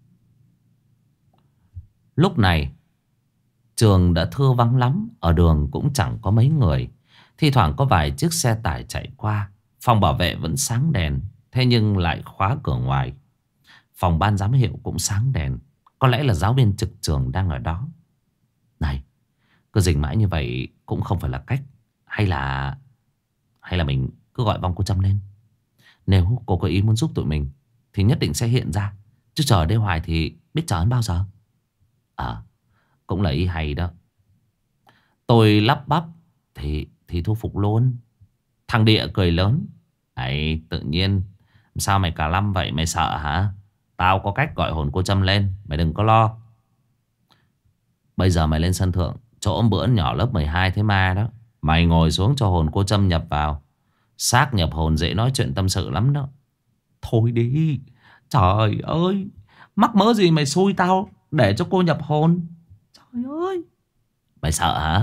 Speaker 1: Lúc này trường đã thưa vắng lắm. Ở đường cũng chẳng có mấy người. Thi thoảng có vài chiếc xe tải chạy qua. Phòng bảo vệ vẫn sáng đèn, thế nhưng lại khóa cửa ngoài. Phòng ban giám hiệu cũng sáng đèn. Có lẽ là giáo viên trực trường đang ở đó. Này, cứ rình mãi như vậy cũng không phải là cách. Hay là Hay là mình cứ gọi vong cô Trâm lên. Nếu cô có ý muốn giúp tụi mình thì nhất định sẽ hiện ra. Chứ chờ ở đây hoài thì biết chờ đến bao giờ. À, cũng là ý hay đó. Tôi lắp bắp. Thì thì thu phục luôn. Thằng Địa cười lớn. Ấy, tự nhiên sao mày cả lăm vậy, mày sợ hả? Tao có cách gọi hồn cô Trâm lên, mày đừng có lo. Bây giờ mày lên sân thượng, chỗ hôm bữa nhỏ lớp mười hai thế ma đó. Mày ngồi xuống cho hồn cô Trâm nhập vào. Xác nhập hồn dễ nói chuyện tâm sự lắm đó. Thôi đi. Trời ơi, mắc mớ gì mày xui tao để cho cô nhập hồn. Trời ơi. Mày sợ hả?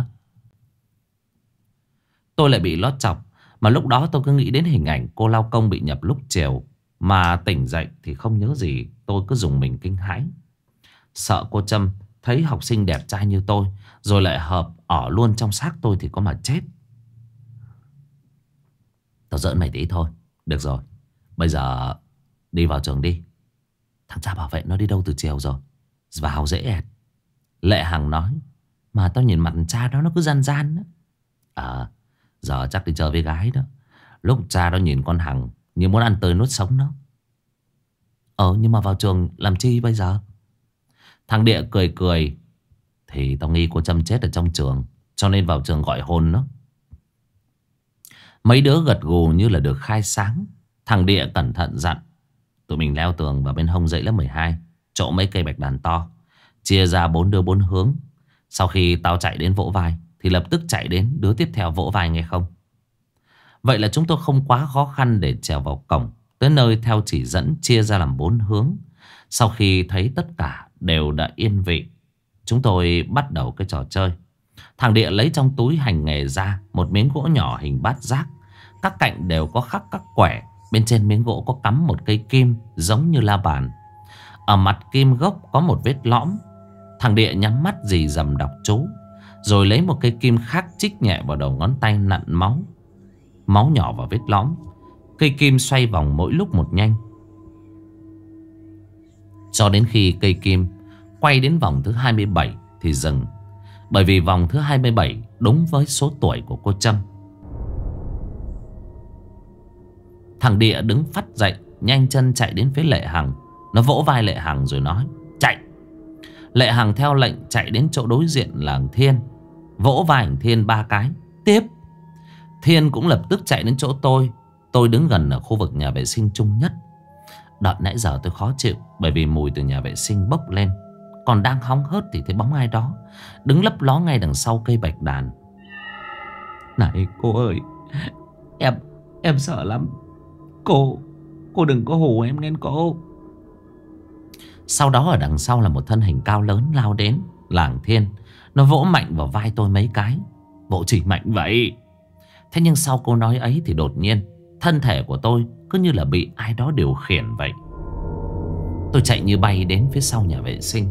Speaker 1: Tôi lại bị lót chọc. Mà lúc đó tôi cứ nghĩ đến hình ảnh cô lao công bị nhập lúc chiều. Mà tỉnh dậy thì không nhớ gì. Tôi cứ dùng mình kinh hãi. Sợ cô Trâm thấy học sinh đẹp trai như tôi rồi lại hợp ở luôn trong xác tôi thì có mà chết. Tao giỡn mày tí thôi. Được rồi, bây giờ đi vào trường đi. Thằng cha bảo vệ nó đi đâu từ chiều rồi. Vào dễ ẹt. Lệ Hằng nói. Mà tao nhìn mặt cha đó nó cứ gian gian đó. À, giờ chắc đi chơi với gái đó. Lúc cha đó nhìn con Hằng như muốn ăn tươi nuốt sống nó. Ờ, nhưng mà vào trường làm chi bây giờ? Thằng Địa cười cười. Thì tao nghi cô Trâm chết ở trong trường, cho nên vào trường gọi hồn nó. Mấy đứa gật gù như là được khai sáng. Thằng Địa cẩn thận dặn. Tụi mình leo tường vào bên hông dãy lớp mười hai, chỗ mấy cây bạch đàn to. Chia ra bốn đứa bốn hướng. Sau khi tao chạy đến vỗ vai thì lập tức chạy đến đứa tiếp theo vỗ vai, nghe không? Vậy là chúng tôi không quá khó khăn để trèo vào cổng. Tới nơi theo chỉ dẫn chia ra làm bốn hướng. Sau khi thấy tất cả đều đã yên vị, chúng tôi bắt đầu cái trò chơi. Thằng Địa lấy trong túi hành nghề ra một miếng gỗ nhỏ hình bát giác. Các cạnh đều có khắc các quẻ. Bên trên miếng gỗ có cắm một cây kim giống như la bàn. Ở mặt kim gốc có một vết lõm. Thằng Địa nhắm mắt rì rầm đọc chú, rồi lấy một cây kim khác chích nhẹ vào đầu ngón tay nặn máu. Máu nhỏ vào vết lõm. Cây kim xoay vòng mỗi lúc một nhanh, cho đến khi cây kim quay đến vòng thứ hai mươi bảy thì dừng. Bởi vì vòng thứ hai mươi bảy đúng với số tuổi của cô Trâm. Thằng Địa đứng phắt dậy, nhanh chân chạy đến phía Lệ Hằng. Nó vỗ vai Lệ Hằng rồi nói chạy. Lệ Hằng theo lệnh chạy đến chỗ đối diện là Thiên. Vỗ vai Thiên ba cái. Tiếp. Thiên cũng lập tức chạy đến chỗ tôi. Tôi đứng gần ở khu vực nhà vệ sinh chung nhất. Đợt nãy giờ tôi khó chịu bởi vì mùi từ nhà vệ sinh bốc lên. Còn đang hóng hớt thì thấy bóng ai đó đứng lấp ló ngay đằng sau cây bạch đàn. Này cô ơi, Em Em sợ lắm. Cô Cô đừng có hù em nghe cô. Sau đó ở đằng sau là một thân hình cao lớn lao đến. Làng Thiên. Nó vỗ mạnh vào vai tôi mấy cái. Vỗ chỉ mạnh vậy. Thế nhưng sau câu nói ấy thì đột nhiên thân thể của tôi cứ như là bị ai đó điều khiển vậy. Tôi chạy như bay đến phía sau nhà vệ sinh.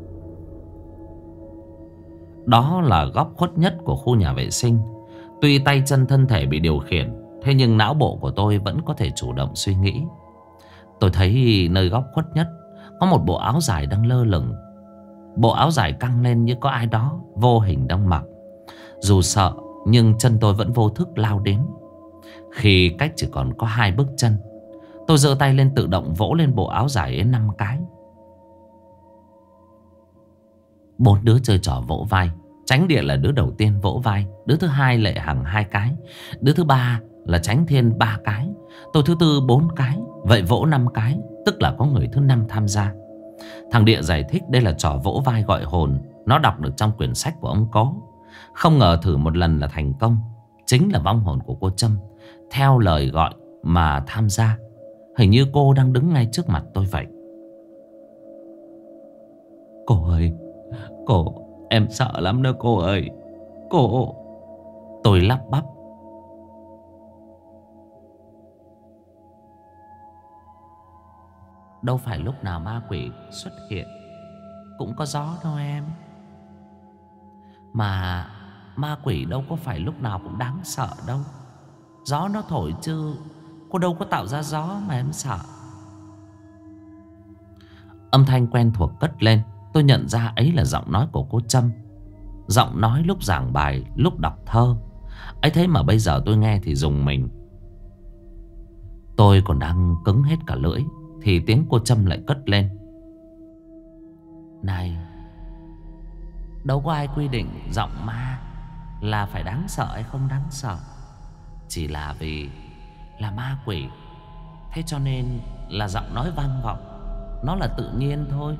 Speaker 1: Đó là góc khuất nhất của khu nhà vệ sinh. Tuy tay chân thân thể bị điều khiển, thế nhưng não bộ của tôi vẫn có thể chủ động suy nghĩ. Tôi thấy nơi góc khuất nhất có một bộ áo dài đang lơ lửng. Bộ áo dài căng lên như có ai đó vô hình đang mặc. Dù sợ nhưng chân tôi vẫn vô thức lao đến. Khi cách chỉ còn có hai bước chân, tôi giơ tay lên tự động vỗ lên bộ áo dài ấy năm cái. Bốn đứa chơi trò vỗ vai. Tránh Địa là đứa đầu tiên vỗ vai. Đứa thứ hai Lệ Hằng hai cái. Đứa thứ ba là Tránh Thiên ba cái. Tôi thứ tư bốn cái. Vậy vỗ năm cái, tức là có người thứ năm tham gia. Thằng Địa giải thích đây là trò vỗ vai gọi hồn. Nó đọc được trong quyển sách của ông Cố. Không ngờ thử một lần là thành công. Chính là vong hồn của cô Trâm theo lời gọi mà tham gia. Hình như cô đang đứng ngay trước mặt tôi vậy. Cô ơi, Cô, em sợ lắm đó cô ơi. Cô. Tôi lắp bắp. Đâu phải lúc nào ma quỷ xuất hiện cũng có gió đâu em. Mà ma quỷ đâu có phải lúc nào cũng đáng sợ đâu. Gió nó thổi chứ cô đâu có tạo ra gió mà em sợ. Âm thanh quen thuộc cất lên. Tôi nhận ra ấy là giọng nói của cô Trâm. Giọng nói lúc giảng bài, lúc đọc thơ. Ấy thế mà bây giờ tôi nghe thì rùng mình. Tôi còn đang cứng hết cả lưỡi thì tiếng cô Trâm lại cất lên. Này, đâu có ai quy định giọng ma là phải đáng sợ hay không đáng sợ. Chỉ là vì là ma quỷ, thế cho nên là giọng nói vang vọng. Nó là tự nhiên thôi.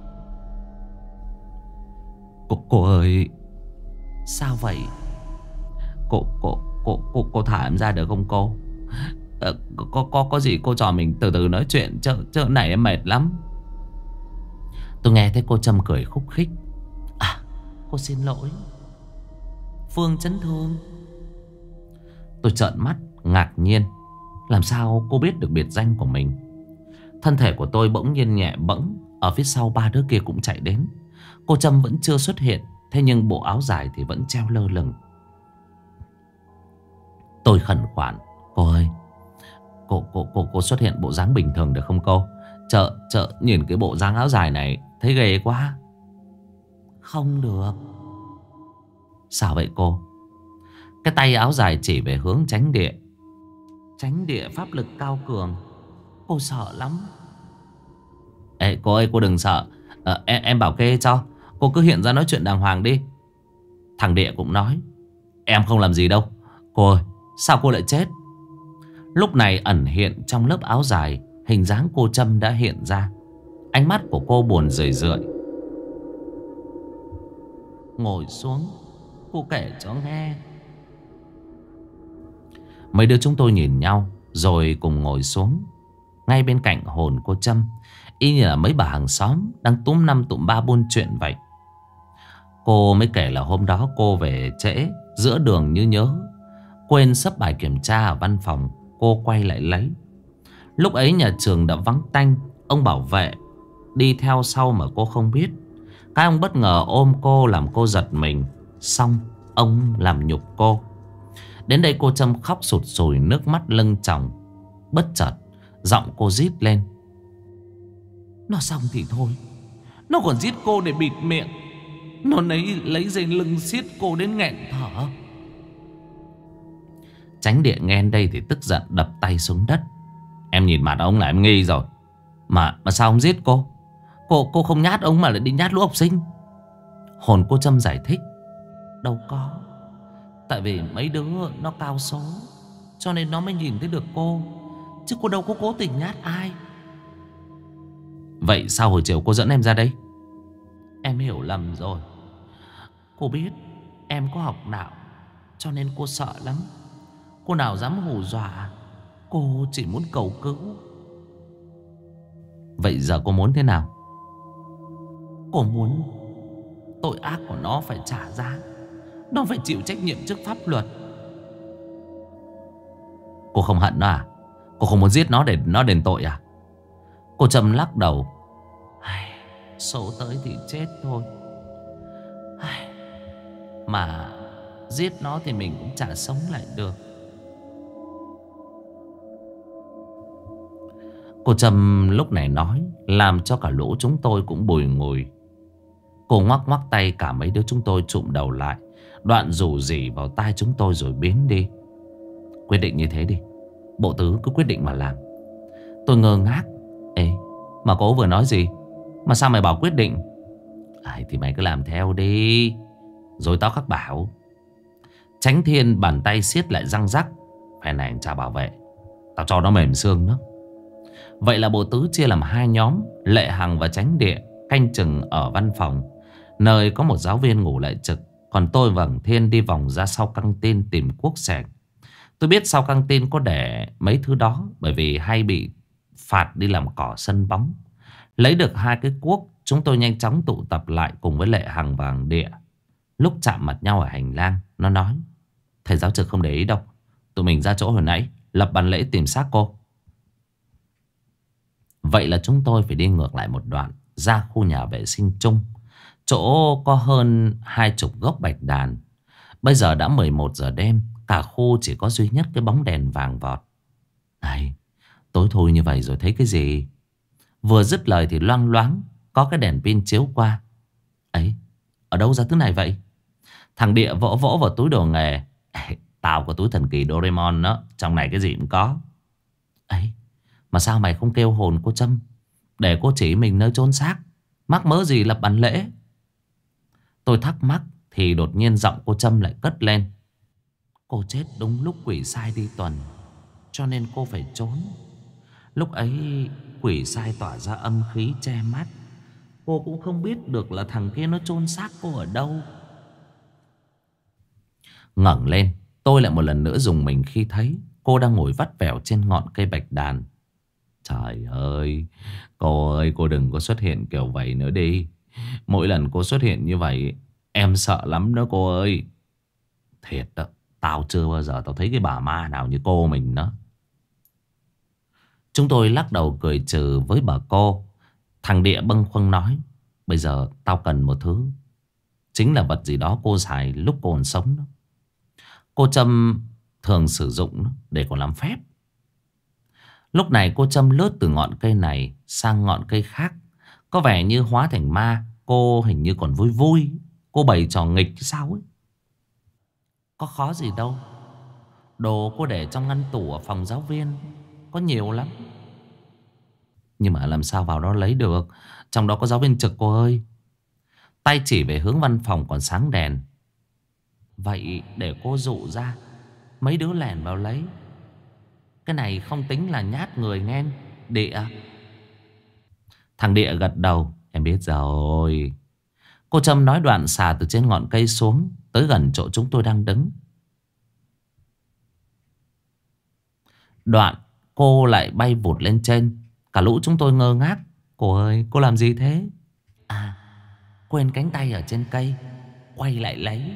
Speaker 1: Cô, cô ơi. Sao vậy? Cô, cô, cô, cô, cô thả em ra được không cô? Ờ, có, có, có gì cô trò mình từ từ nói chuyện. Chợ, chợ này em mệt lắm. Tôi nghe thấy cô Trâm cười khúc khích. À, cô xin lỗi, Phương chấn thương. Tôi trợn mắt ngạc nhiên. Làm sao cô biết được biệt danh của mình? Thân thể của tôi bỗng nhiên nhẹ bẫng. Ở phía sau ba đứa kia cũng chạy đến. Cô Trâm vẫn chưa xuất hiện, thế nhưng bộ áo dài thì vẫn treo lơ lửng. Tôi khẩn khoản. Cô ơi, Cô, cô, cô, cô xuất hiện bộ dáng bình thường được không cô? Chợ, chợ nhìn cái bộ dáng áo dài này thấy ghê quá. Không được. Sao vậy cô? Cái tay áo dài chỉ về hướng Chánh Địa. Chánh Địa pháp lực cao cường. Cô sợ lắm. Ê cô ơi, cô đừng sợ. à, em, em bảo kê cho. Cô cứ hiện ra nói chuyện đàng hoàng đi. Thằng Địa cũng nói. Em không làm gì đâu. Cô ơi, sao cô lại chết? Lúc này ẩn hiện trong lớp áo dài, hình dáng cô Trâm đã hiện ra. Ánh mắt của cô buồn rười rượi. Ngồi xuống, cô kể cho nghe. Mấy đứa chúng tôi nhìn nhau rồi cùng ngồi xuống. Ngay bên cạnh hồn cô Trâm, y như là mấy bà hàng xóm đang túm năm tụm ba buôn chuyện vậy. Cô mới kể là hôm đó cô về trễ, giữa đường như nhớ, quên xấp bài kiểm tra ở văn phòng. Cô quay lại lấy. Lúc ấy nhà trường đã vắng tanh. Ông bảo vệ đi theo sau mà cô không biết. Cái ông bất ngờ ôm cô làm cô giật mình. Xong ông làm nhục cô. Đến đây cô Trâm khóc sụt sùi, nước mắt lưng tròng. Bất chợt giọng cô rít lên. Nó xong thì thôi, nó còn giết cô để bịt miệng. Nó lấy, lấy dây lưng siết cô đến nghẹn thở. Chánh Địa nghe đây thì tức giận đập tay xuống đất. Em nhìn mặt ông là em nghi rồi. Mà mà sao ông giết cô? Cô cô không nhát ông mà lại đi nhát lũ học sinh. Hồn cô Trâm giải thích. Đâu có. Tại vì mấy đứa nó cao số, cho nên nó mới nhìn thấy được cô. Chứ cô đâu có cố tình nhát ai. Vậy sao hồi chiều cô dẫn em ra đây? Em hiểu lầm rồi. Cô biết em có học đạo, cho nên cô sợ lắm. Cô nào dám hù dọa. Cô chỉ muốn cầu cứu. Vậy giờ cô muốn thế nào? Cô muốn tội ác của nó phải trả giá. Nó phải chịu trách nhiệm trước pháp luật. Cô không hận nó à? Cô không muốn giết nó để nó đền tội à? Cô Trâm lắc đầu. Số tới thì chết thôi. Mà giết nó thì mình cũng chả sống lại được. Cô Trâm lúc này nói làm cho cả lũ chúng tôi cũng bùi ngùi. Cô ngoắc ngoắc tay, cả mấy đứa chúng tôi chụm đầu lại, đoạn rủ rỉ vào tai chúng tôi rồi biến đi. Quyết định như thế đi, bộ tứ cứ quyết định mà làm. Tôi ngơ ngác. Ê, mà cô vừa nói gì? Mà sao mày bảo quyết định? Ai thì mày cứ làm theo đi. Rồi tao khắc bảo. Chánh Thiên bàn tay siết lại răng rắc. Phe này anh chả bảo vệ, tao cho nó mềm xương nữa. Vậy là bộ tứ chia làm hai nhóm. Lệ Hằng và Chánh Địa canh chừng ở văn phòng, nơi có một giáo viên ngủ lại trực. Còn tôi và Thiên đi vòng ra sau căng tin tìm cuốc sẻng. Tôi biết sau căng tin có để mấy thứ đó, bởi vì hay bị phạt đi làm cỏ sân bóng. Lấy được hai cái cuốc, chúng tôi nhanh chóng tụ tập lại cùng với Lệ Hằng và Hằng Địa. Lúc chạm mặt nhau ở hành lang, nó nói: thầy giáo trực không để ý đâu, tụi mình ra chỗ hồi nãy lập bàn lễ tìm xác cô. Vậy là chúng tôi phải đi ngược lại một đoạn, ra khu nhà vệ sinh chung, chỗ có hơn hai chục gốc bạch đàn. Bây giờ đã mười một giờ đêm, cả khu chỉ có duy nhất cái bóng đèn vàng vọt. Này, tối thui như vậy rồi thấy cái gì? Vừa dứt lời thì loang loáng có cái đèn pin chiếu qua. Ấy, ở đâu ra thứ này vậy? Thằng Địa vỗ vỗ vào túi đồ nghề. Ê, tao có túi thần kỳ Doraemon đó, trong này cái gì cũng có. Ấy, mà sao mày không kêu hồn cô Trâm để cô chỉ mình nơi chôn xác? Mắc mớ gì lập bàn lễ? Tôi thắc mắc thì đột nhiên giọng cô Trâm lại cất lên. Cô chết đúng lúc quỷ sai đi tuần, cho nên cô phải trốn. Lúc ấy quỷ sai tỏa ra âm khí che mắt, cô cũng không biết được là thằng kia nó chôn xác cô ở đâu. Ngẩng lên, tôi lại một lần nữa dùng mình khi thấy cô đang ngồi vắt vẻo trên ngọn cây bạch đàn. Trời ơi, cô ơi, cô đừng có xuất hiện kiểu vậy nữa đi. Mỗi lần cô xuất hiện như vậy, em sợ lắm đó cô ơi. Thiệt đó, tao chưa bao giờ tao thấy cái bà ma nào như cô mình đó. Chúng tôi lắc đầu cười trừ với bà cô. Thằng Địa bâng khuâng nói, bây giờ tao cần một thứ, chính là vật gì đó cô xài lúc cô còn sống đó. Cô Trâm thường sử dụng nó để còn làm phép. Lúc này cô Trâm lướt từ ngọn cây này sang ngọn cây khác, có vẻ như hóa thành ma. Cô hình như còn vui vui, cô bày trò nghịch sao ấy. Có khó gì đâu, đồ cô để trong ngăn tủ ở phòng giáo viên có nhiều lắm. Nhưng mà làm sao vào đó lấy được, trong đó có giáo viên trực cô ơi. Tay chỉ về hướng văn phòng còn sáng đèn. Vậy để cô dụ ra, mấy đứa lẻn vào lấy. Cái này không tính là nhát người nghe Địa. Thằng Địa gật đầu, em biết rồi. Cô Trâm nói đoạn xà từ trên ngọn cây xuống, tới gần chỗ chúng tôi đang đứng. Đoạn cô lại bay vụt lên trên. Cả lũ chúng tôi ngơ ngác. Cô ơi, cô làm gì thế? À, quên cánh tay ở trên cây, quay lại lấy.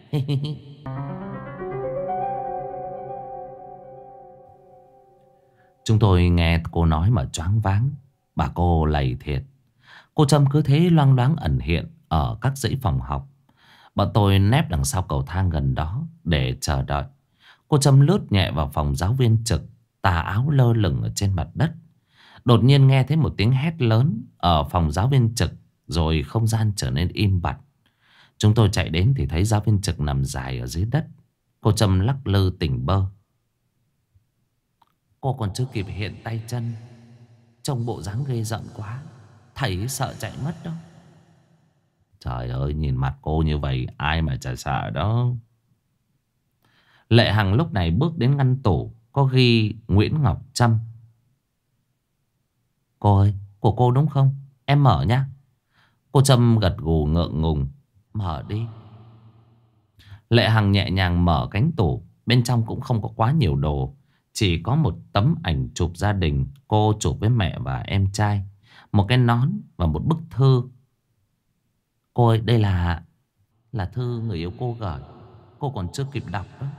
Speaker 1: Chúng tôi nghe cô nói mà choáng váng. Bà cô lầy thiệt. Cô Trâm cứ thế loang loáng ẩn hiện ở các dãy phòng học. Bọn tôi nép đằng sau cầu thang gần đó để chờ đợi. Cô Trâm lướt nhẹ vào phòng giáo viên trực, tà áo lơ lửng ở trên mặt đất. Đột nhiên nghe thấy một tiếng hét lớn ở phòng giáo viên trực, rồi không gian trở nên im bặt. Chúng tôi chạy đến thì thấy giáo viên trực nằm dài ở dưới đất. Cô Trâm lắc lư tỉnh bơ. Cô còn chưa kịp hiện tay chân, trông bộ dáng ghê rợn quá, thầy sợ chạy mất đó. Trời ơi, nhìn mặt cô như vậy ai mà chả sợ đó. Lệ Hằng lúc này bước đến ngăn tủ có ghi Nguyễn Ngọc Trâm. Cô ơi, của cô đúng không? Em mở nhá. Cô Trâm gật gù ngượng ngùng. Mở đi. Lệ Hằng nhẹ nhàng mở cánh tủ. Bên trong cũng không có quá nhiều đồ, chỉ có một tấm ảnh chụp gia đình cô chụp với mẹ và em trai, một cái nón và một bức thư. Cô ơi, đây là Là thư người yêu cô gửi, cô còn chưa kịp đọc đó.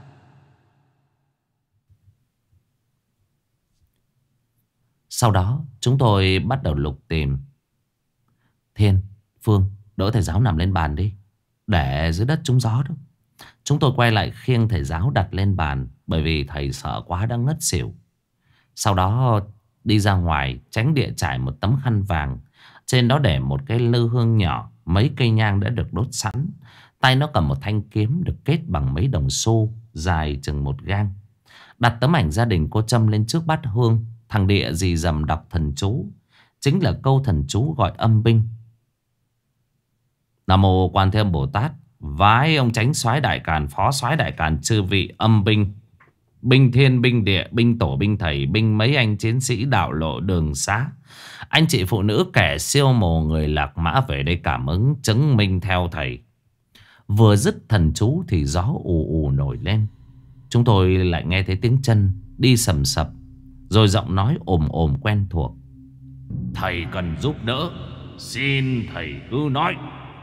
Speaker 1: Sau đó chúng tôi bắt đầu lục tìm. Thiên, Phương, đỡ thầy giáo nằm lên bàn đi, để dưới đất trúng gió đó. Chúng tôi quay lại khiêng thầy giáo đặt lên bàn, bởi vì thầy sợ quá đã ngất xỉu. Sau đó đi ra ngoài, tránh Địa trải một tấm khăn vàng, trên đó để một cái lư hương nhỏ, mấy cây nhang đã được đốt sẵn. Tay nó cầm một thanh kiếm được kết bằng mấy đồng xu, dài chừng một gang. Đặt tấm ảnh gia đình cô Trâm lên trước bát hương. Thằng Địa dì dầm đọc thần chú, chính là câu thần chú gọi âm binh. Nam mô Quan Thế Âm Bồ Tát, vái ông chánh soái đại càn, phó soái đại càn, chư vị âm binh, binh thiên, binh địa, binh tổ, binh thầy, binh mấy anh chiến sĩ đạo lộ đường xá, anh chị phụ nữ kẻ siêu mồ người lạc mã về đây cảm ứng chứng minh theo thầy. Vừa dứt thần chú thì gió ù ù nổi lên. Chúng tôi lại nghe thấy tiếng chân đi sầm sập, rồi giọng nói ồm ồm quen thuộc. Thầy cần giúp đỡ, xin thầy cứ nói.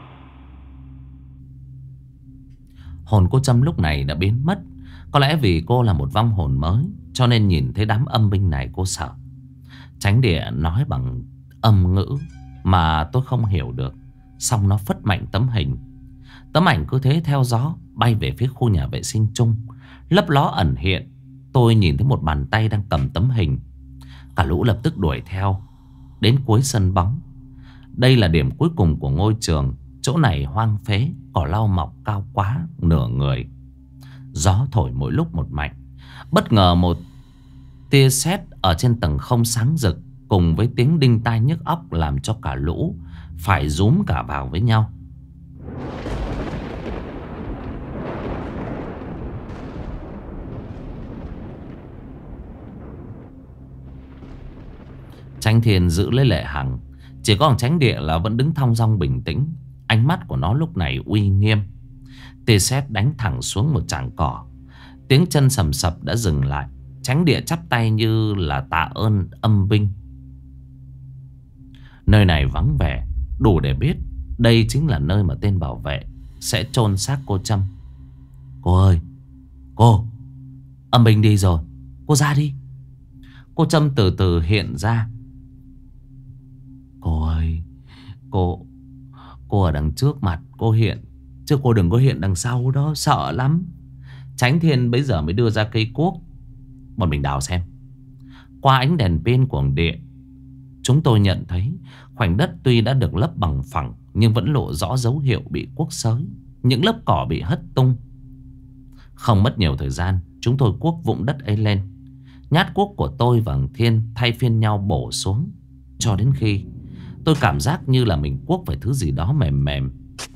Speaker 1: Hồn cô Trâm lúc này đã biến mất. Có lẽ vì cô là một vong hồn mới, cho nên nhìn thấy đám âm binh này cô sợ. Tránh địa nói bằng âm ngữ mà tôi không hiểu được. Xong nó phất mạnh tấm hình. Tấm ảnh cứ thế theo gió bay về phía khu nhà vệ sinh chung. Lấp ló ẩn hiện. Tôi nhìn thấy một bàn tay đang cầm tấm hình. Cả lũ lập tức đuổi theo đến cuối sân bóng. Đây là điểm cuối cùng của ngôi trường. Chỗ này hoang phế, cỏ lau mọc cao quá nửa người. Gió thổi mỗi lúc một mạnh. Bất ngờ một tia sét ở trên tầng không sáng rực cùng với tiếng đinh tai nhức óc làm cho cả lũ phải rúm cả vào với nhau. Chánh Thiên giữ lấy Lệ Hằng. Chỉ có Chánh Địa là vẫn đứng thong dong bình tĩnh. Ánh mắt của nó lúc này uy nghiêm. Tia sét đánh thẳng xuống một tràng cỏ. Tiếng chân sầm sập đã dừng lại. Chánh Địa chắp tay như là tạ ơn âm binh. Nơi này vắng vẻ, đủ để biết đây chính là nơi mà tên bảo vệ sẽ chôn xác cô Trâm. Cô ơi, cô, âm binh đi rồi, cô ra đi. Cô Trâm từ từ hiện ra. Cô ơi, cô Cô ở đằng trước mặt cô hiện, chứ cô đừng có hiện đằng sau đó, sợ lắm. Chánh Thiên bấy giờ mới đưa ra cây cuốc. Bọn mình đào xem. Qua ánh đèn pin của Địa, chúng tôi nhận thấy khoảnh đất tuy đã được lấp bằng phẳng nhưng vẫn lộ rõ dấu hiệu bị cuốc xới. Những lớp cỏ bị hất tung. Không mất nhiều thời gian, chúng tôi cuốc vũng đất ấy lên. Nhát cuốc của tôi và Thiên thay phiên nhau bổ xuống, cho đến khi tôi cảm giác như là mình cuốc phải thứ gì đó mềm mềm.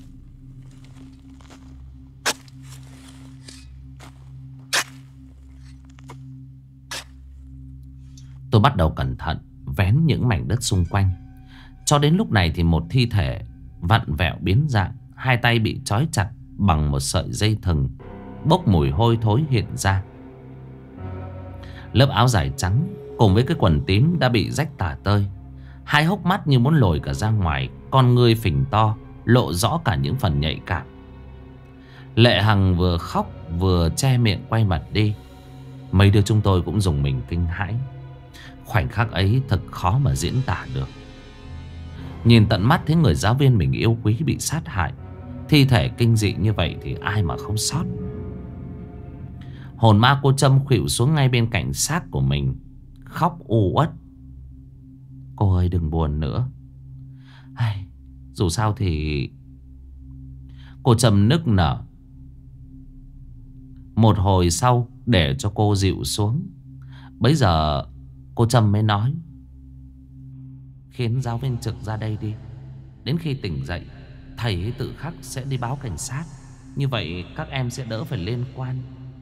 Speaker 1: Tôi bắt đầu cẩn thận vén những mảnh đất xung quanh. Cho đến lúc này thì một thi thể vặn vẹo biến dạng, hai tay bị trói chặt bằng một sợi dây thừng, bốc mùi hôi thối hiện ra. Lớp áo dài trắng cùng với cái quần tím đã bị rách tả tơi. Hai hốc mắt như muốn lồi cả ra ngoài, con ngươi phình to, lộ rõ cả những phần nhạy cảm. Lệ Hằng vừa khóc vừa che miệng quay mặt đi. Mấy đứa chúng tôi cũng dùng mình kinh hãi. Khoảnh khắc ấy thật khó mà diễn tả được. Nhìn tận mắt thấy người giáo viên mình yêu quý bị sát hại, thi thể kinh dị như vậy thì ai mà không sót. Hồn ma cô Trâm khuỵu xuống ngay bên cạnh xác của mình, khóc u uất. Cô ơi đừng buồn nữa. Ai, dù sao thì... Cô Trâm nức nở. Một hồi sau để cho cô dịu xuống, bấy giờ cô Trâm mới nói: khiến giáo viên Trực ra đây đi. Đến khi tỉnh dậy, thầy ấy tự khắc sẽ đi báo cảnh sát. Như vậy các em sẽ đỡ phải liên quan.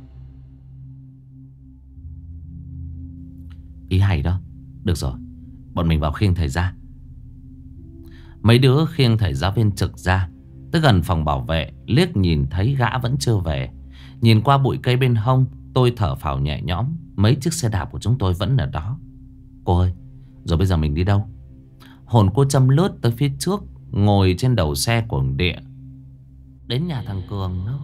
Speaker 1: Ý hay đó. Được rồi, bọn mình vào khiêng thầy ra. Mấy đứa khiêng thầy giáo viên Trực ra tới gần phòng bảo vệ. Liếc nhìn thấy gã vẫn chưa về. Nhìn qua bụi cây bên hông, tôi thở phào nhẹ nhõm. Mấy chiếc xe đạp của chúng tôi vẫn ở đó. Cô ơi, rồi bây giờ mình đi đâu? Hồn cô Trâm lướt tới phía trước, ngồi trên đầu xe của Địa. Đến nhà thằng Cường đó.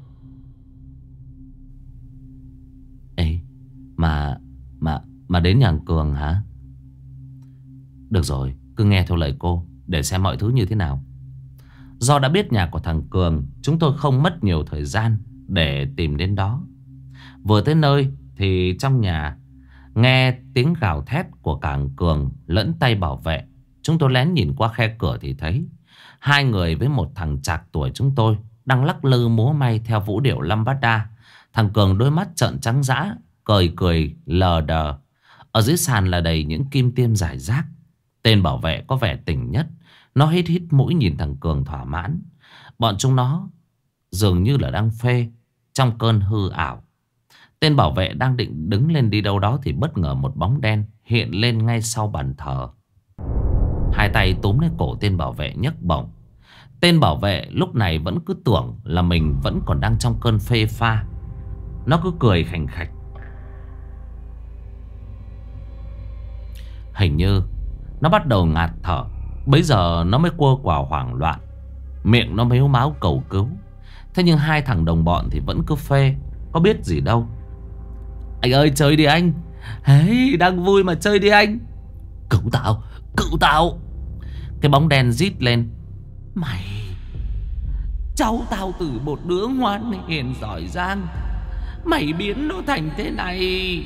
Speaker 1: Ê, mà Mà Mà đến nhà thằng Cường hả? Được rồi, cứ nghe theo lời cô, để xem mọi thứ như thế nào. Do đã biết nhà của thằng Cường, chúng tôi không mất nhiều thời gian để tìm đến đó. Vừa tới nơi thì trong nhà nghe tiếng gào thét của cả thằng Cường lẫn tay bảo vệ. Chúng tôi lén nhìn qua khe cửa thì thấy hai người với một thằng chạc tuổi chúng tôi đang lắc lư múa may theo vũ điệu lambada. Thằng Cường đôi mắt trợn trắng dã, cười cười lờ đờ. Ở dưới sàn là đầy những kim tiêm rải rác. Tên bảo vệ có vẻ tỉnh nhất. Nó hít hít mũi nhìn thằng Cường thỏa mãn. Bọn chúng nó dường như là đang phê trong cơn hư ảo. Tên bảo vệ đang định đứng lên đi đâu đó thì bất ngờ một bóng đen hiện lên ngay sau bàn thờ. Hai tay túm lấy cổ tên bảo vệ nhấc bổng. Tên bảo vệ lúc này vẫn cứ tưởng là mình vẫn còn đang trong cơn phê pha. Nó cứ cười khành khạch. Hình như nó bắt đầu ngạt thở. Bấy giờ nó mới quơ quào hoảng loạn, miệng nó mếu máo cầu cứu. Thế nhưng hai thằng đồng bọn thì vẫn cứ phê, có biết gì đâu. Anh ơi chơi đi anh. Hey, đang vui mà chơi đi anh. Cứu tao, cứu tao. Cái bóng đen rít lên. Mày, cháu tao từ một đứa ngoan hiền giỏi giang, mày biến nó thành thế này.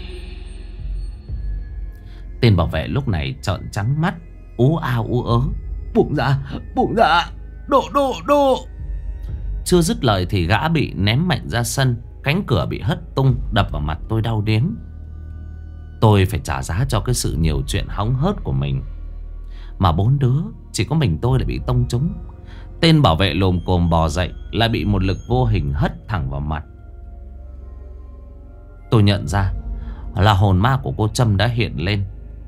Speaker 1: Tên bảo vệ lúc này trợn trắng mắt, ú ao ú ớ. Buông ra, buông ra, độ độ độ. Chưa dứt lời thì gã bị ném mạnh ra sân. Cánh cửa bị hất tung, đập vào mặt tôi đau điếng. Tôi phải trả giá cho cái sự nhiều chuyện hóng hớt của mình. Mà bốn đứa, chỉ có mình tôi là bị tông trúng. Tên bảo vệ lồm cồm bò dậy, lại bị một lực vô hình hất thẳng vào mặt. Tôi nhận ra là hồn ma của cô Trâm đã hiện lên.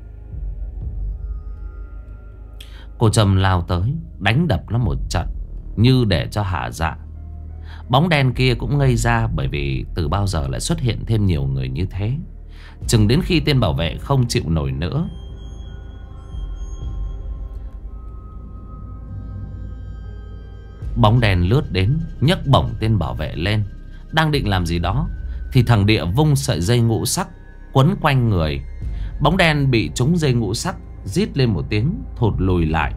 Speaker 1: Cô Trâm lao tới, đánh đập nó một trận như để cho hả dạ. Bóng đen kia cũng ngây ra, bởi vì từ bao giờ lại xuất hiện thêm nhiều người như thế. Chừng đến khi tên bảo vệ không chịu nổi nữa, bóng đèn lướt đến, nhấc bổng tên bảo vệ lên. Đang định làm gì đó thì thằng Địa vung sợi dây ngũ sắc quấn quanh người. Bóng đen bị trúng dây ngũ sắc, rít lên một tiếng, thụt lùi lại.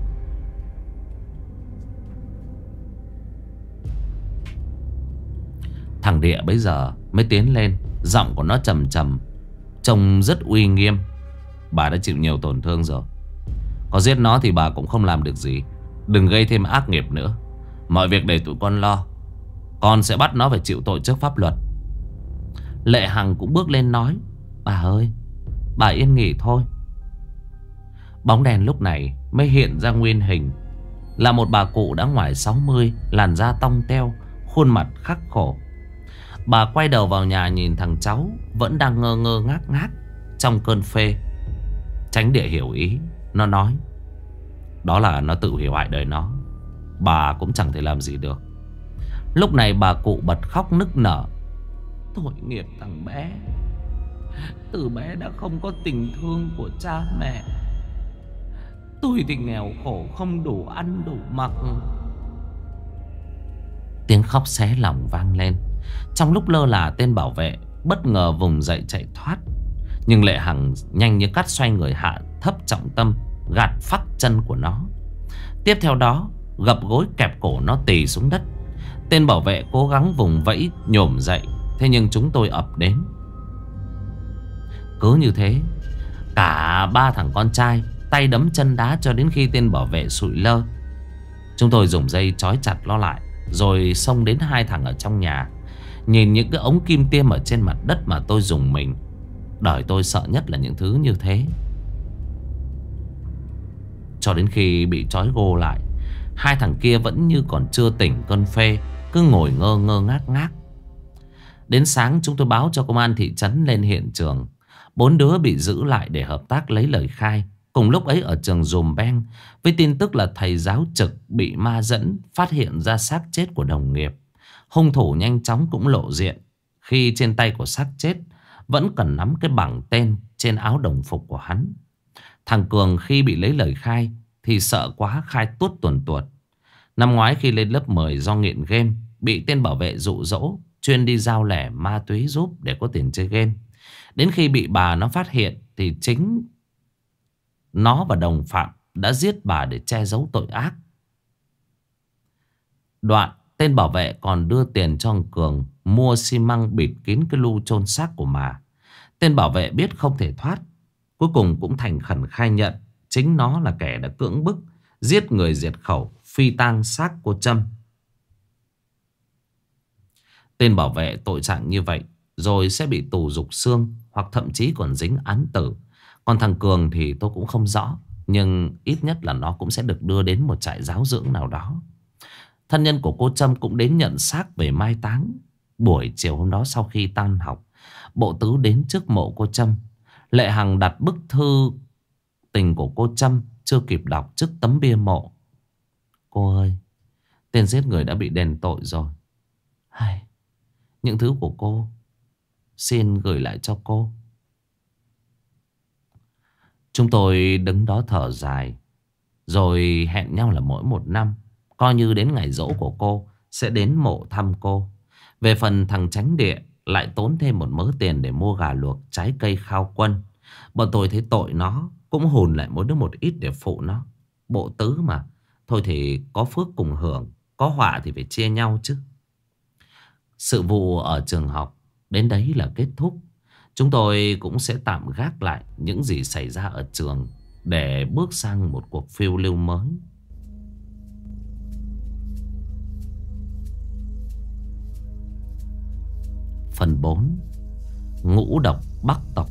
Speaker 1: Thằng Địa bây giờ mới tiến lên, giọng của nó trầm trầm, trông rất uy nghiêm. Bà đã chịu nhiều tổn thương rồi, có giết nó thì bà cũng không làm được gì. Đừng gây thêm ác nghiệp nữa. Mọi việc để tụi con lo. Con sẽ bắt nó phải chịu tội trước pháp luật. Lệ Hằng cũng bước lên nói: Bà ơi, bà yên nghỉ thôi. Bóng đèn lúc này mới hiện ra nguyên hình, là một bà cụ đã ngoài sáu mươi, làn da tông teo, khuôn mặt khắc khổ. Bà quay đầu vào nhà nhìn thằng cháu vẫn đang ngơ ngơ ngác ngác trong cơn phê. Tránh Địa hiểu ý, nó nói: Đó là nó tự hủy hoại đời nó, bà cũng chẳng thể làm gì được. Lúc này bà cụ bật khóc nức nở: Tội nghiệp thằng bé, từ bé đã không có tình thương của cha mẹ. Tôi thì nghèo khổ, không đủ ăn đủ mặc. Tiếng khóc xé lòng vang lên. Trong lúc lơ là, tên bảo vệ bất ngờ vùng dậy chạy thoát. Nhưng Lệ Hằng nhanh như cắt xoay người hạ thấp trọng tâm, gạt phắc chân của nó. Tiếp theo đó gập gối kẹp cổ nó tì xuống đất. Tên bảo vệ cố gắng vùng vẫy nhổm dậy, thế nhưng chúng tôi ập đến. Cứ như thế, cả ba thằng con trai tay đấm chân đá cho đến khi tên bảo vệ sụi lơ. Chúng tôi dùng dây trói chặt nó lại, rồi xông đến hai thằng ở trong nhà. Nhìn những cái ống kim tiêm ở trên mặt đất mà tôi dùng mình. Đời tôi sợ nhất là những thứ như thế. Cho đến khi bị trói gô lại, hai thằng kia vẫn như còn chưa tỉnh cơn phê, cứ ngồi ngơ ngơ ngác ngác. Đến sáng chúng tôi báo cho công an thị trấn lên hiện trường. Bốn đứa bị giữ lại để hợp tác lấy lời khai. Cùng lúc ấy ở trường Dùm Beng, với tin tức là thầy giáo Trực bị ma dẫn, phát hiện ra xác chết của đồng nghiệp. Hung thủ nhanh chóng cũng lộ diện, khi trên tay của xác chết vẫn cần nắm cái bảng tên trên áo đồng phục của hắn. Thằng Cường khi bị lấy lời khai thì sợ quá khai tuốt tuồn tuột. Năm ngoái khi lên lớp mười do nghiện game, bị tên bảo vệ dụ dỗ chuyên đi giao lẻ ma túy giúp để có tiền chơi game. Đến khi bị bà nó phát hiện thì chính nó và đồng phạm đã giết bà để che giấu tội ác. Đoạn tên bảo vệ còn đưa tiền cho thằng Cường mua xi măng bịt kín cái lu chôn xác của mà. Tên bảo vệ biết không thể thoát, cuối cùng cũng thành khẩn khai nhận chính nó là kẻ đã cưỡng bức giết người diệt khẩu, phi tang xác cô Trâm. Tên bảo vệ tội trạng như vậy rồi sẽ bị tù dục xương, hoặc thậm chí còn dính án tử. Còn thằng Cường thì tôi cũng không rõ, nhưng ít nhất là nó cũng sẽ được đưa đến một trại giáo dưỡng nào đó. Thân nhân của cô Trâm cũng đến nhận xác về mai táng. Buổi chiều hôm đó sau khi tan học, bộ tứ đến trước mộ cô Trâm. Lệ Hằng đặt bức thư tình của cô Trâm chưa kịp đọc trước tấm bia mộ. Cô ơi, tên giết người đã bị đền tội rồi. Hay, những thứ của cô xin gửi lại cho cô. Chúng tôi đứng đó thở dài, rồi hẹn nhau là mỗi một năm, coi như đến ngày giỗ của cô sẽ đến mộ thăm cô. Về phần thằng Tránh Địa lại tốn thêm một mớ tiền để mua gà luộc, trái cây khao quân. Bọn tôi thấy tội nó cũng hùn lại mỗi đứa một ít để phụ nó. Bộ tứ mà. Thôi thì có phước cùng hưởng, có họa thì phải chia nhau chứ. Sự vụ ở trường học đến đấy là kết thúc. Chúng tôi cũng sẽ tạm gác lại những gì xảy ra ở trường để bước sang một cuộc phiêu lưu mới. Phần bốn. Ngũ độc Bắc tộc.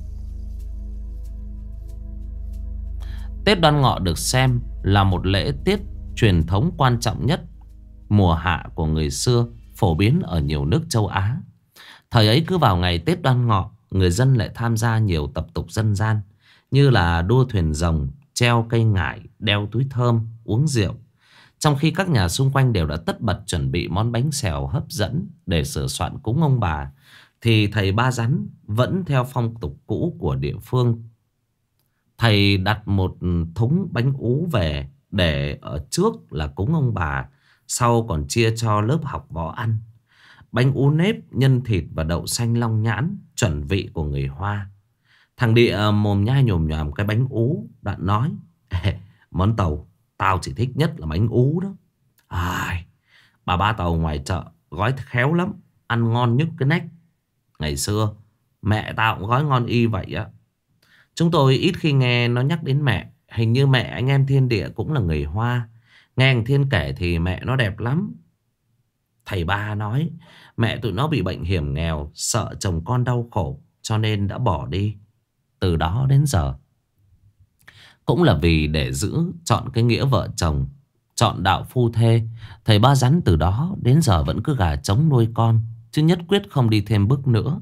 Speaker 1: Tết Đoan Ngọ được xem là một lễ tiết truyền thống quan trọng nhất mùa hạ của người xưa, phổ biến ở nhiều nước châu Á. Thời ấy cứ vào ngày Tết Đoan Ngọ, người dân lại tham gia nhiều tập tục dân gian như là đua thuyền rồng, treo cây ngải, đeo túi thơm, uống rượu. Trong khi các nhà xung quanh đều đã tất bật chuẩn bị món bánh xèo hấp dẫn để sửa soạn cúng ông bà, thì thầy Ba Rắn vẫn theo phong tục cũ của địa phương. Thầy đặt một thúng bánh ú về để ở trước là cúng ông bà, sau còn chia cho lớp học võ ăn. Bánh ú nếp, nhân thịt và đậu xanh long nhãn, chuẩn vị của người Hoa. Thằng Địa mồm nhai nhồm nhòm cái bánh ú, đoạn nói: món tàu tao chỉ thích nhất là bánh ú đó. Ai, bà ba tàu ngoài chợ gói khéo lắm, ăn ngon nhức cái nách. Ngày xưa mẹ tao cũng gói ngon y vậy á. Chúng tôi ít khi nghe nó nhắc đến mẹ. Hình như mẹ anh em Thiên Địa cũng là người Hoa. Nghe anh Thiên kể thì mẹ nó đẹp lắm. Thầy Ba nói mẹ tụi nó bị bệnh hiểm nghèo, sợ chồng con đau khổ, cho nên đã bỏ đi. Từ đó đến giờ, cũng là vì để giữ chọn cái nghĩa vợ chồng, chọn đạo phu thê, thầy Ba Rắn từ đó đến giờ vẫn cứ gà trống nuôi con, chứ nhất quyết không đi thêm bước nữa.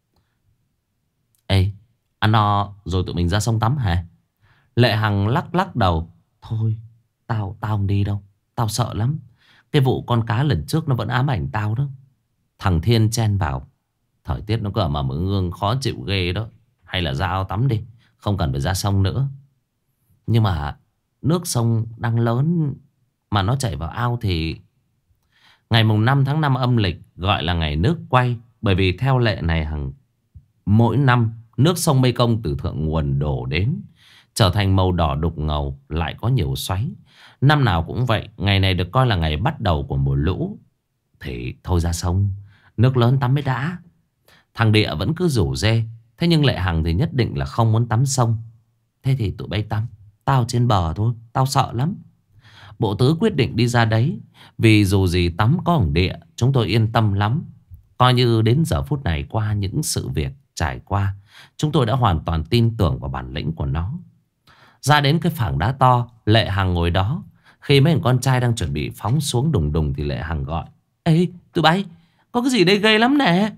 Speaker 1: Ê, ăn no rồi tụi mình ra sông tắm hả? Lệ Hằng lắc lắc đầu. Thôi, tao tao không đi đâu. Tao sợ lắm. Cái vụ con cá lần trước nó vẫn ám ảnh tao đó. Thằng Thiên chen vào. Thời tiết nó cứ ẩm ẩm ương ương khó chịu ghê đó. Hay là ra ao tắm đi, không cần phải ra sông nữa. Nhưng mà nước sông đang lớn mà nó chảy vào ao thì... Ngày mùng năm tháng năm âm lịch gọi là ngày nước quay. Bởi vì theo lệ này hàng mỗi năm nước sông Mekong từ thượng nguồn đổ đến, trở thành màu đỏ đục ngầu, lại có nhiều xoáy. Năm nào cũng vậy, ngày này được coi là ngày bắt đầu của mùa lũ. Thì thôi ra sông, nước lớn tắm mới đã. Thằng Địa vẫn cứ rủ rê. Thế nhưng Lệ Hằng thì nhất định là không muốn tắm sông. Thế thì tụi bay tắm, tao trên bờ thôi, tao sợ lắm. Bộ Tứ quyết định đi ra đấy. Vì dù gì tắm có ổng Địa, chúng tôi yên tâm lắm. Coi như đến giờ phút này, qua những sự việc trải qua, chúng tôi đã hoàn toàn tin tưởng vào bản lĩnh của nó. Ra đến cái phảng đá to, Lệ Hằng ngồi đó. Khi mấy thằng con trai đang chuẩn bị phóng xuống đùng đùng thì Lệ Hằng gọi: Ê tụi bay, có cái gì đây ghê lắm nè.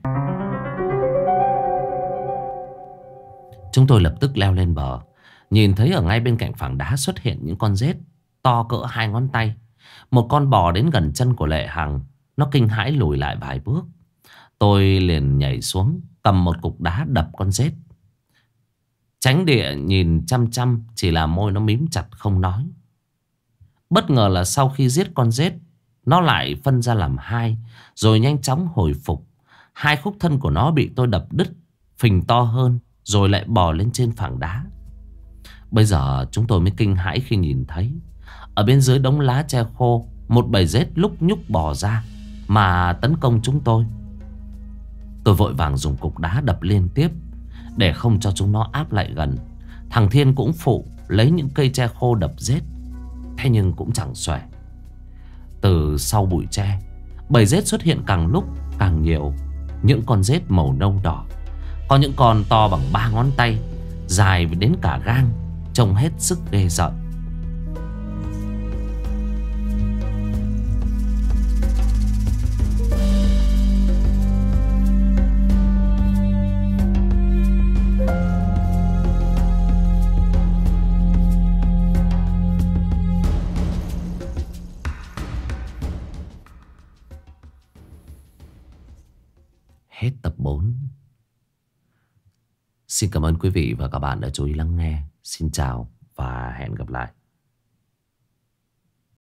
Speaker 1: Chúng tôi lập tức leo lên bờ. Nhìn thấy ở ngay bên cạnh phảng đá xuất hiện những con rết to cỡ hai ngón tay. Một con bò đến gần chân của Lệ Hằng. Nó kinh hãi lùi lại vài bước. Tôi liền nhảy xuống, cầm một cục đá đập con rết. Tránh Địa nhìn chăm chăm, chỉ là môi nó mím chặt không nói. Bất ngờ là sau khi giết con rết, nó lại phân ra làm hai, rồi nhanh chóng hồi phục. Hai khúc thân của nó bị tôi đập đứt, phình to hơn, rồi lại bò lên trên phảng đá. Bây giờ chúng tôi mới kinh hãi khi nhìn thấy ở bên dưới đống lá tre khô, một bầy rết lúc nhúc bò ra mà tấn công chúng tôi. Tôi vội vàng dùng cục đá đập liên tiếp để không cho chúng nó áp lại gần. Thằng Thiên cũng phụ lấy những cây tre khô đập rết. Thế nhưng cũng chẳng xuể. Từ sau bụi tre, bầy rết xuất hiện càng lúc càng nhiều. Những con rết màu nâu đỏ, có những con to bằng ba ngón tay, dài đến cả gang, trông hết sức ghê rợn. Hết tập bốn. Xin cảm ơn quý vị và các bạn đã chú ý lắng nghe. Xin chào và hẹn gặp lại.